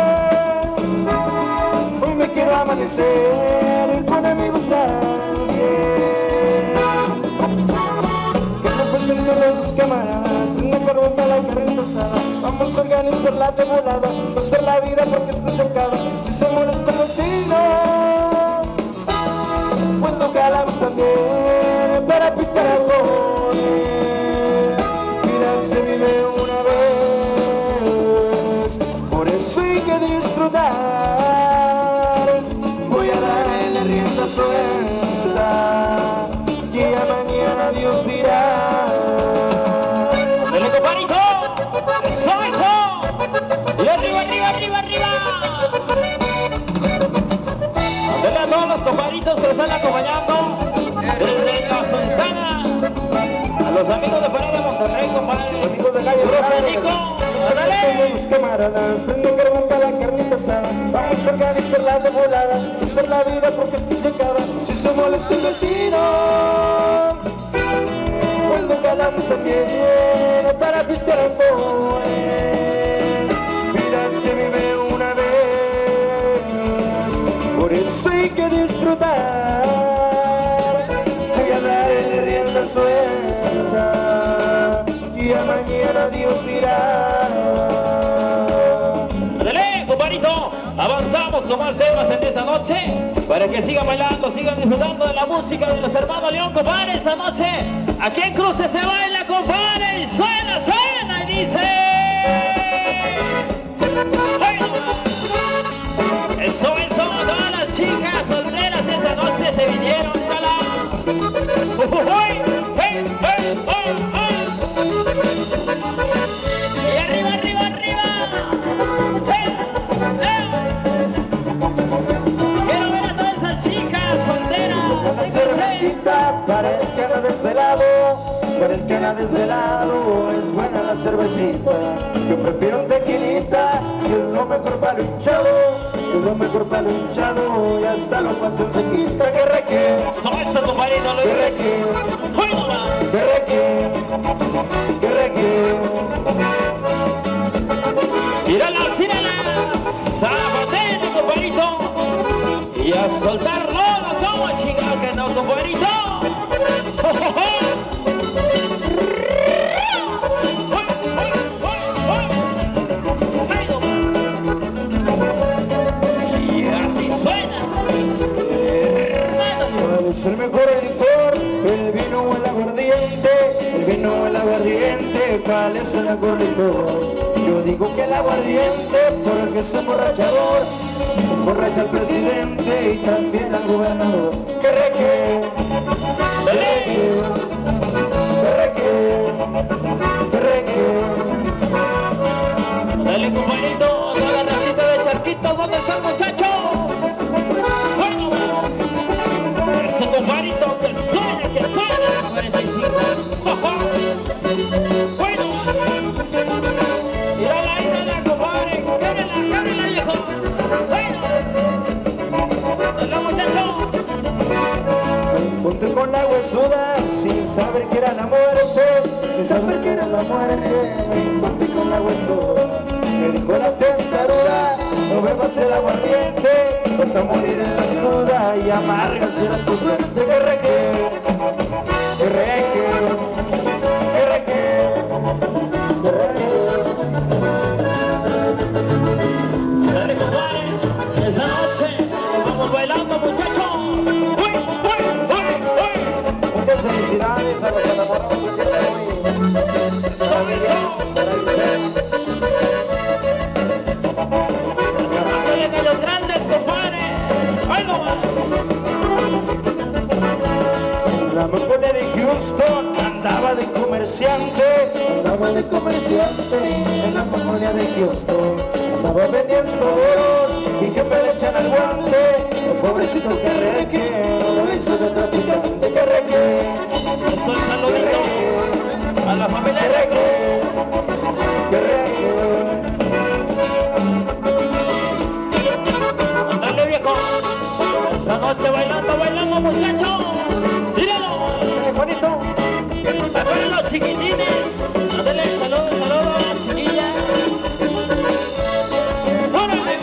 Hoy me quiero amanecer con amigos al 100. Que no falten todos los camaradas, una carbón para la carne pasada. Vamos a organizar la de volada, hacer la vida porque esto se acaba. Si se molesta el vecino, pues lo calamos también para pisar alcoholes. Mira, se vive una vez, por eso hay que disfrutar. Voy a darle rienda suelta y a mañana Dios dirá. ¡Dale, compadrito! ¡Eso, eso! ¡Y arriba, arriba, arriba, arriba! Dale a todos los compadritos que nos están acompañando desde la Sultana. A los amigos de Parada de Monterrey, compadre. Amigos de Calle Rosa, Nico, todos ¡dale! los camaradas, prende carbón para la carnita asada. Vamos a organizar la de volada, usar la vida porque estoy secada. Si se molesta el vecino, pues lo calamos también para pistear alcoholes. Vida se vive una vez, por eso hay que disfrutar. Voy a darle rienda suelta y a mañana Dios dirá. ¡Dale, compadrito! Avanzamos con más temas en esta noche para que sigan bailando, sigan disfrutando de la música de los hermanos León, compadre. Esta noche aquí en Cruces se baila, compadre, y suena, suena y dice. ¡Ay, nomás! Eso, todas las chicas solteras esa noche se vinieron, mírala. ¡Hey, hey, hey, oh, oh! Y arriba, arriba, arriba. ¡Hey, hey! Quiero ver a todas esas chicas solteras. Una cervecita para el que anda desvelado, para el que anda desvelado es buena la cervecita. Yo prefiero un tequilita, que es lo mejor para un chavo, es lo mejor para un chavo y hasta lo más se quita. Que reque, Salsa, compadrito, lo que dices. reque, ¡Ay, nomás! que reque, que reque. ¡Tíralas, tíralas! ¡Zapatero, compadrito! Y a soltar lodo, como chica que no, compadrito. ¡Oh, oh, oh! ¡Ay, nomás! Y así suena. ¿Cuál es el mejor licor? ¿El vino o el aguardiente? El vino o el aguardiente, ¿cuál es el mejor licor? Yo digo que el aguardiente, porque es emborrachador, emborracha al presidente y también al gobernador. ¡Que reque! ¡Que reque! ¡Que reque! ¡Que reque! Dale, compadrito, toda la racita de charquitos, ¿dónde están, muchachos? Bueno, vamos. Ese compadrito que suena, 45. Bueno, mírala, compadre, cámela, viejo. Bueno, dale, muchachos. Ponte con la huesuda sin saber que era la muerte, sin saber que era la muerte. Ponte con la huesuda, me dijo la testaruda, no bebas el aguardiente, vas a morir en la cruda y amarga será tu suerte. Que reque, que reque, que reque, que reque. Houston andaba vendiendo bolos y que me le echan al guante. El pobrecito Querreque lo hizo de traficante. Querreque, Soy saludito a la familia Recos. Dale viejo, esta noche bailando muchachos. Míralo, bonito. Acá los chiquitines. Dale saludo a las chiquillas. ¡Órale!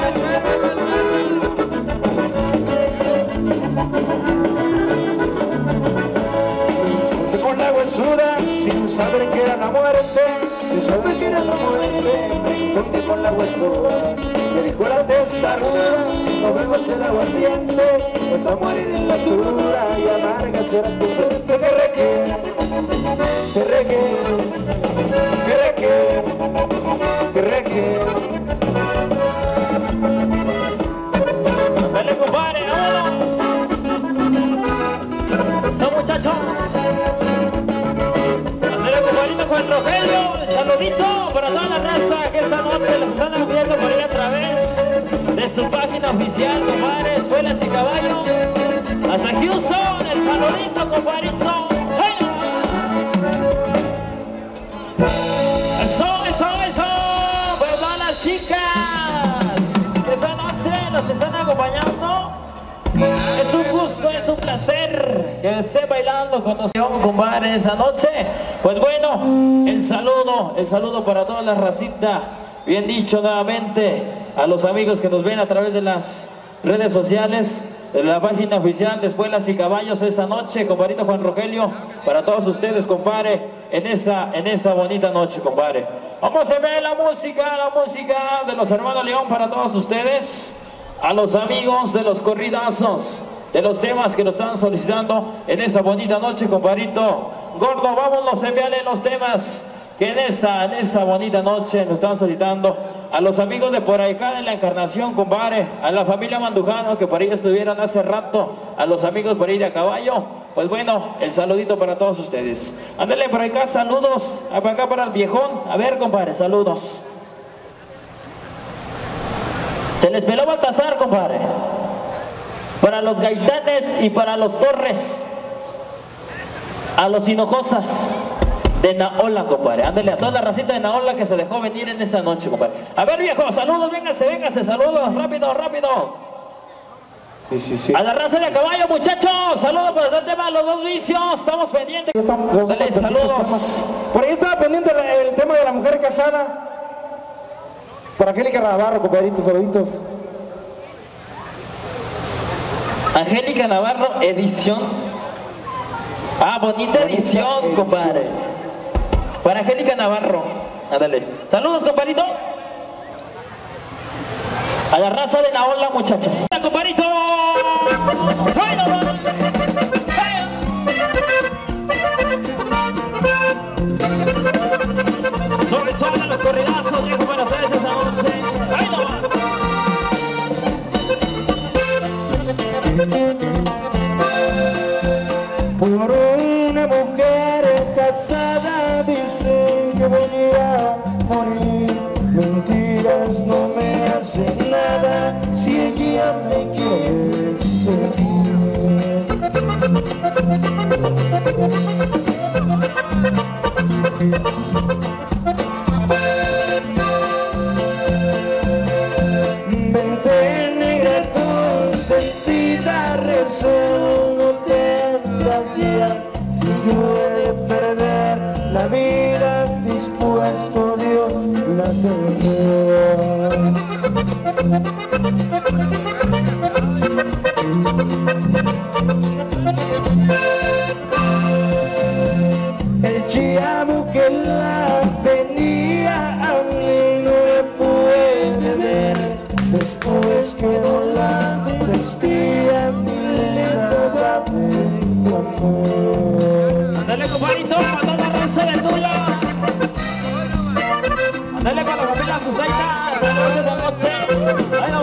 Con la huesuda sin saber que era la muerte, sin saber que era la muerte. Conté con la huesuda, me dijo la testaruda, no vemos el aguardiente, vas a morir en la cruda y amarga será tu suerte. Querreque, querreque, querreque, querreque. Dale compadre, vámonos. Son muchachos. Dale compadrito con el Rogelio. Saludito para toda la raza que esa noche los están viendo por ahí a través de su página oficial, compadre, Espuelas y Caballos. Hasta Houston, el saludito, compadrito. ¡Hey! Eso. Pues todas las chicas que esa noche nos están acompañando. Es un gusto, es un placer que esté bailando con nosotros, compadre, esa noche. Pues bueno, el saludo para toda la racita. Bien dicho nuevamente a los amigos que nos ven a través de las redes sociales, de la página oficial de Espuelas y Caballos esta noche, compadrito Juan Rogelio, para todos ustedes, compadre, en esta bonita noche, compadre. Vamos a ver la música de los hermanos León para todos ustedes. A los amigos de los corridazos, de los temas que nos están solicitando en esta bonita noche, compadrito Gordo, vámonos a enviarle los temas que en esta bonita noche nos están solicitando. A los amigos de por acá de la Encarnación, compadre, a la familia Mandujano que por ahí estuvieron hace rato, a los amigos por ahí de a caballo, pues bueno, el saludito para todos ustedes. Ándale por acá, saludos, para acá para el viejón, a ver compadre, saludos. Se les peló Baltasar, compadre. Para los Gaitanes y para los Torres. A los Hinojosas de Naola, compadre. Ándale a toda la racita de Naola que se dejó venir en esta noche, compadre. A ver, viejo, saludos, véngase, saludos, rápido. Sí. A la raza de a caballo, muchachos. Saludos por el tema de los dos vicios. Estamos pendientes. Dale, saludos. Por ahí estaba pendiente el tema de la mujer casada. Para Angélica Navarro, compadritos, saluditos. Angélica Navarro, edición. Ah, bonita edición, compadre. Para Angélica Navarro. Ándale. Saludos, compadrito. A la raza de Naola, muchachos. ¡Hola, compadrito! ¡Bueno! Sobre los corridazos, viejo, para ustedes esa noche. ¡Ahí nomás! Por una mujer casada dicen que voy a morir. Mentiras no me hacen nada si ella me quiere sentir. Mente negra consentida, rezo no tengas ya. Si yo he de perder la vida, dispuesto Dios la tendrá. El chiamo que la tenía a mí no me puede ver, después que no la vestía ni le daba de tu amor. Ándale, compadrito, para toda la raza de tuya. Ándale con la familia Susdaita, saludos esa noche. Ay, no.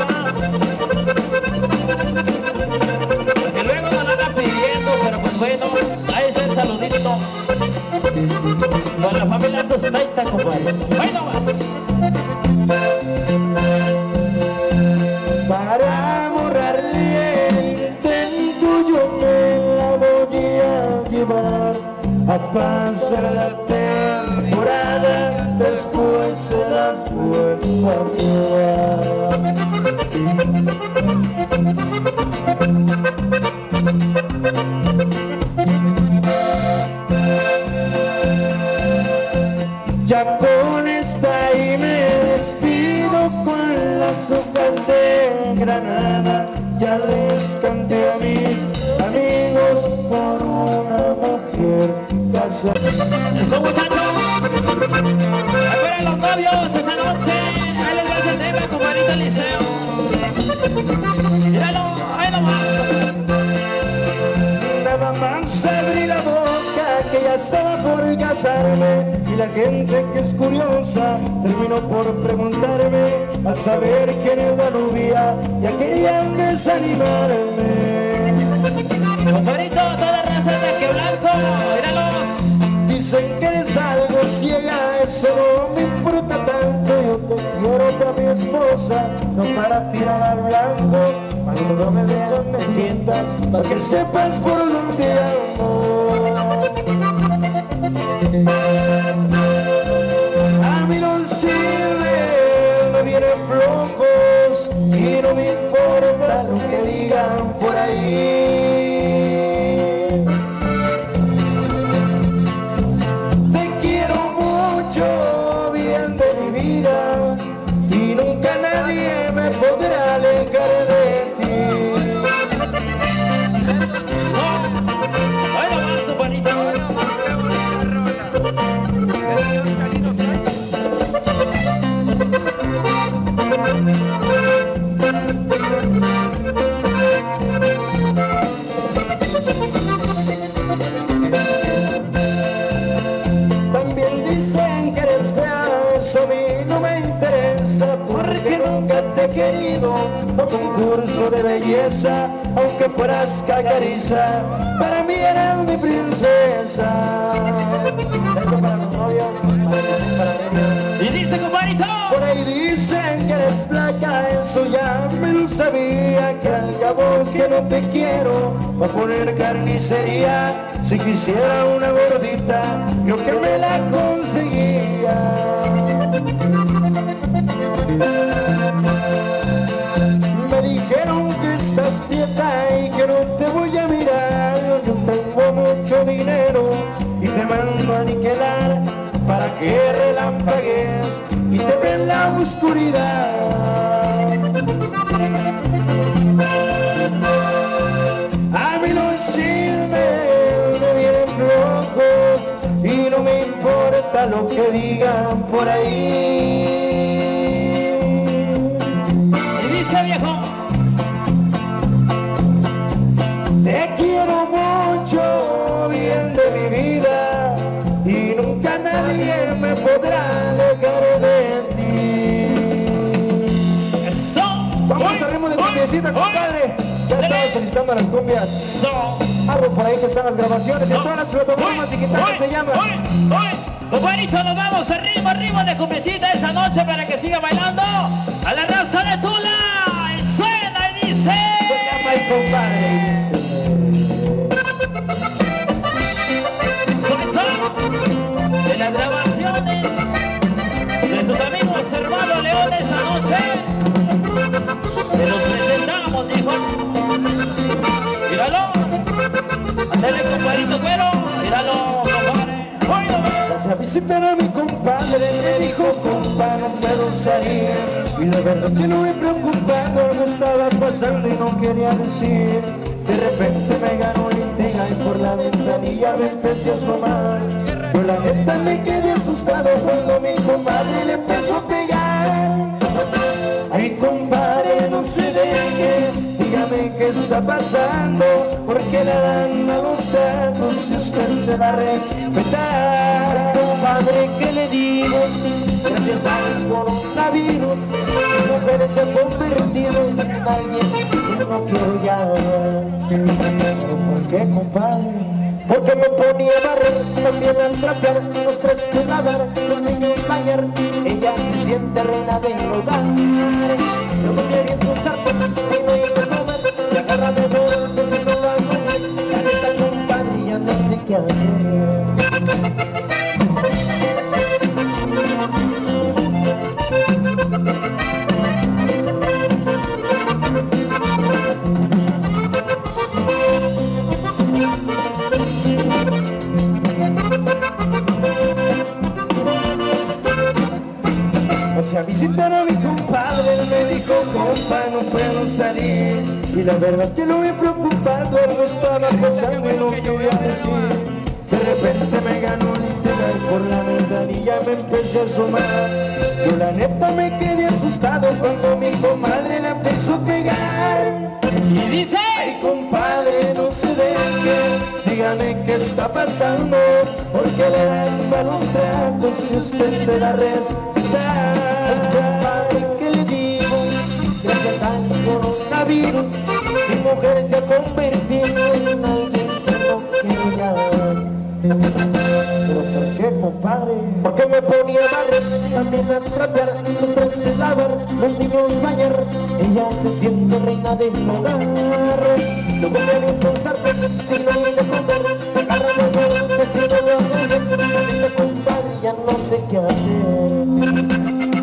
pasa la temporada, después se las vuelvo a probar. Ya con esta y me despido con las hojas de Granada. Ya les canté a mis amigos por una mujer casada. Eso, muchachos, esperen los novios esta noche. Ahí les va ese tema, compadrito Eliseo. Míralo, ahí nomás. Nada más abrí la boca que ya estaba por casarme, y la gente que es curiosa terminó por preguntarme. Al saber quién es la novia ya querían desanimarme. Compadrito, toda la raza de que blanco, míralos. Dicen que eres algo ciega, eso no me importa tanto. Yo te quiero para mi esposa, no para tirar al blanco. Cuando no me veas me mientas, para que sepas por dónde amo. A mí no sirve, me vienen flojos y no me importa lo que digan por ahí. Podrá alejar de ti. Bueno, más tu bonito. También dicen que eres fea, eso a mí no me interesa, porque nunca te he querido por concurso de belleza. Aunque fueras cacariza, para mí eras mi princesa. Esto para los novios, para ellos. Y dice, compadrito. Por ahí dicen que eres flaca, eso ya me lo sabía. Que al cabo es que no te quiero, va a poner carnicería. Si quisiera una gordita, creo que me la conseguía. Me dijeron que estás prieta y que no te voy a mirar. Yo tengo mucho dinero y te mando a aniquilar, para que relampagues y te ve en la oscuridad. A mí los chismes me vienen flojos y no me importa lo que digan por ahí. Viejo, te quiero mucho, bien de mi vida, y nunca nadie me podrá alejar de ti. eso. Vamos al ritmo de cumbiecita, compadre. Ya estaba solicitando las cumbias. Algo por ahí que están las grabaciones, en todas las plataformas digitales se llaman. Compadrito, nos vamos al ritmo de cumbiecita esa noche para que siga bailando a la raza de Tula. Suena y dice. Se llama el compadre. De las grabaciones de sus amigos hermanos León esa noche, se los presentamos, dijo. Míralo, andale, compadrito cuero, míralo, compadre. Vas a visitar a mi compadre, me dijo, compa, no puedo salir. Y la verdad que no me preocupando, algo estaba pasando y no quería decir. De repente me ganó la intriga y por la ventanilla me empecé a asomar. Yo la neta me quedé asustado cuando mi compadre le empezó a pegar. Ay, compadre, no se deje, dígame qué está pasando, porque le dan a los tratos si usted se va a respetar. Compadre, ¿qué le digo? Gracias al coronavirus, mi mujer se ha convertido en alguien que no quiero ya. ¿Pero por qué, compadre? Porque me ponía a barrer, también al trapear, los tres de lavar, los niños bañar. Ella se siente reina del hogar. Luego me aviento un saco, si no hay que comer, y agarra de golpe si no va a comer. La neta, compadre, ya no sé qué hacer. no puedo salir. Y la verdad que lo he preocupado, algo estaba pasando y no quería decir. De repente me ganó literal por la ventanilla, me empecé a asomar. Yo la neta me quedé asustado cuando mi comadre la empezó a pegar. Y dice: ay compadre, no se deje, dígame qué está pasando, porque le dan malos tratos si usted se la respetar. Ay compadre, ¿qué le digo? Gracias al coronavirus mi mujer se ha convertido en alguien que no quería. ¿Pero por qué, compadre? Porque me ponía a barrer, también a trapear, los trastes lavar, los niños bañar. Ella se siente reina del hogar. Luego me aviento un sartén, si no voy a comer, me agarra de golpe, si no lo hago bien. Ahorita, compadre, ya no sé qué hacer.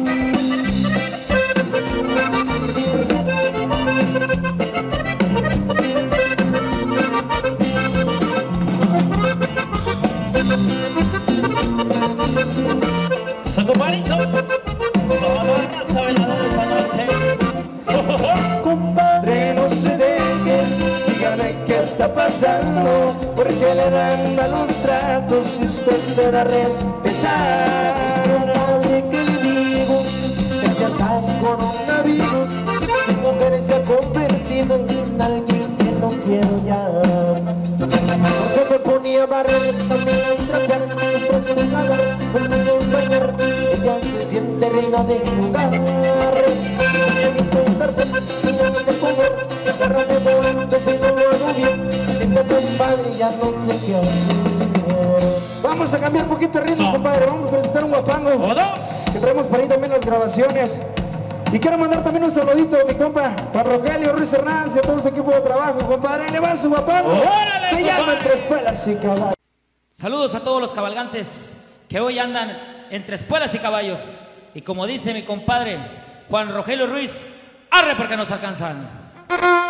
Su compadrito, solo raza veladora esta noche. Compadre, no se deje, dígame qué está pasando, porque le dan malos tratos si usted se da a respetar. Compadre, ¿qué le digo? Gracias al coronavirus mi mujer se ha convertido en alguien que no quiero ya. Porque me ponía a barrer, también a trapear, los trastes lavar, los niños bañar. Ella se siente reina del lugar. Me evito un sartén, si no me de comer, me agarra de golpe si no lo hago bien. Dime, compadre, ya no sé qué hacer. Vamos a cambiar un poquito de ritmo, compadre. Vamos a presentar un guapango que traemos para ahí también las grabaciones. Y quiero mandar también un saludito a mi compa Juan Rogelio Ruiz Hernández y a todo su equipo de trabajo, compadre. Le va su guapango. Se llama Entre Espuelas y Caballos. Saludos a todos los cabalgantes que hoy andan entre espuelas y caballos. Y como dice mi compadre Juan Rogelio Ruiz, arre porque nos alcanzan.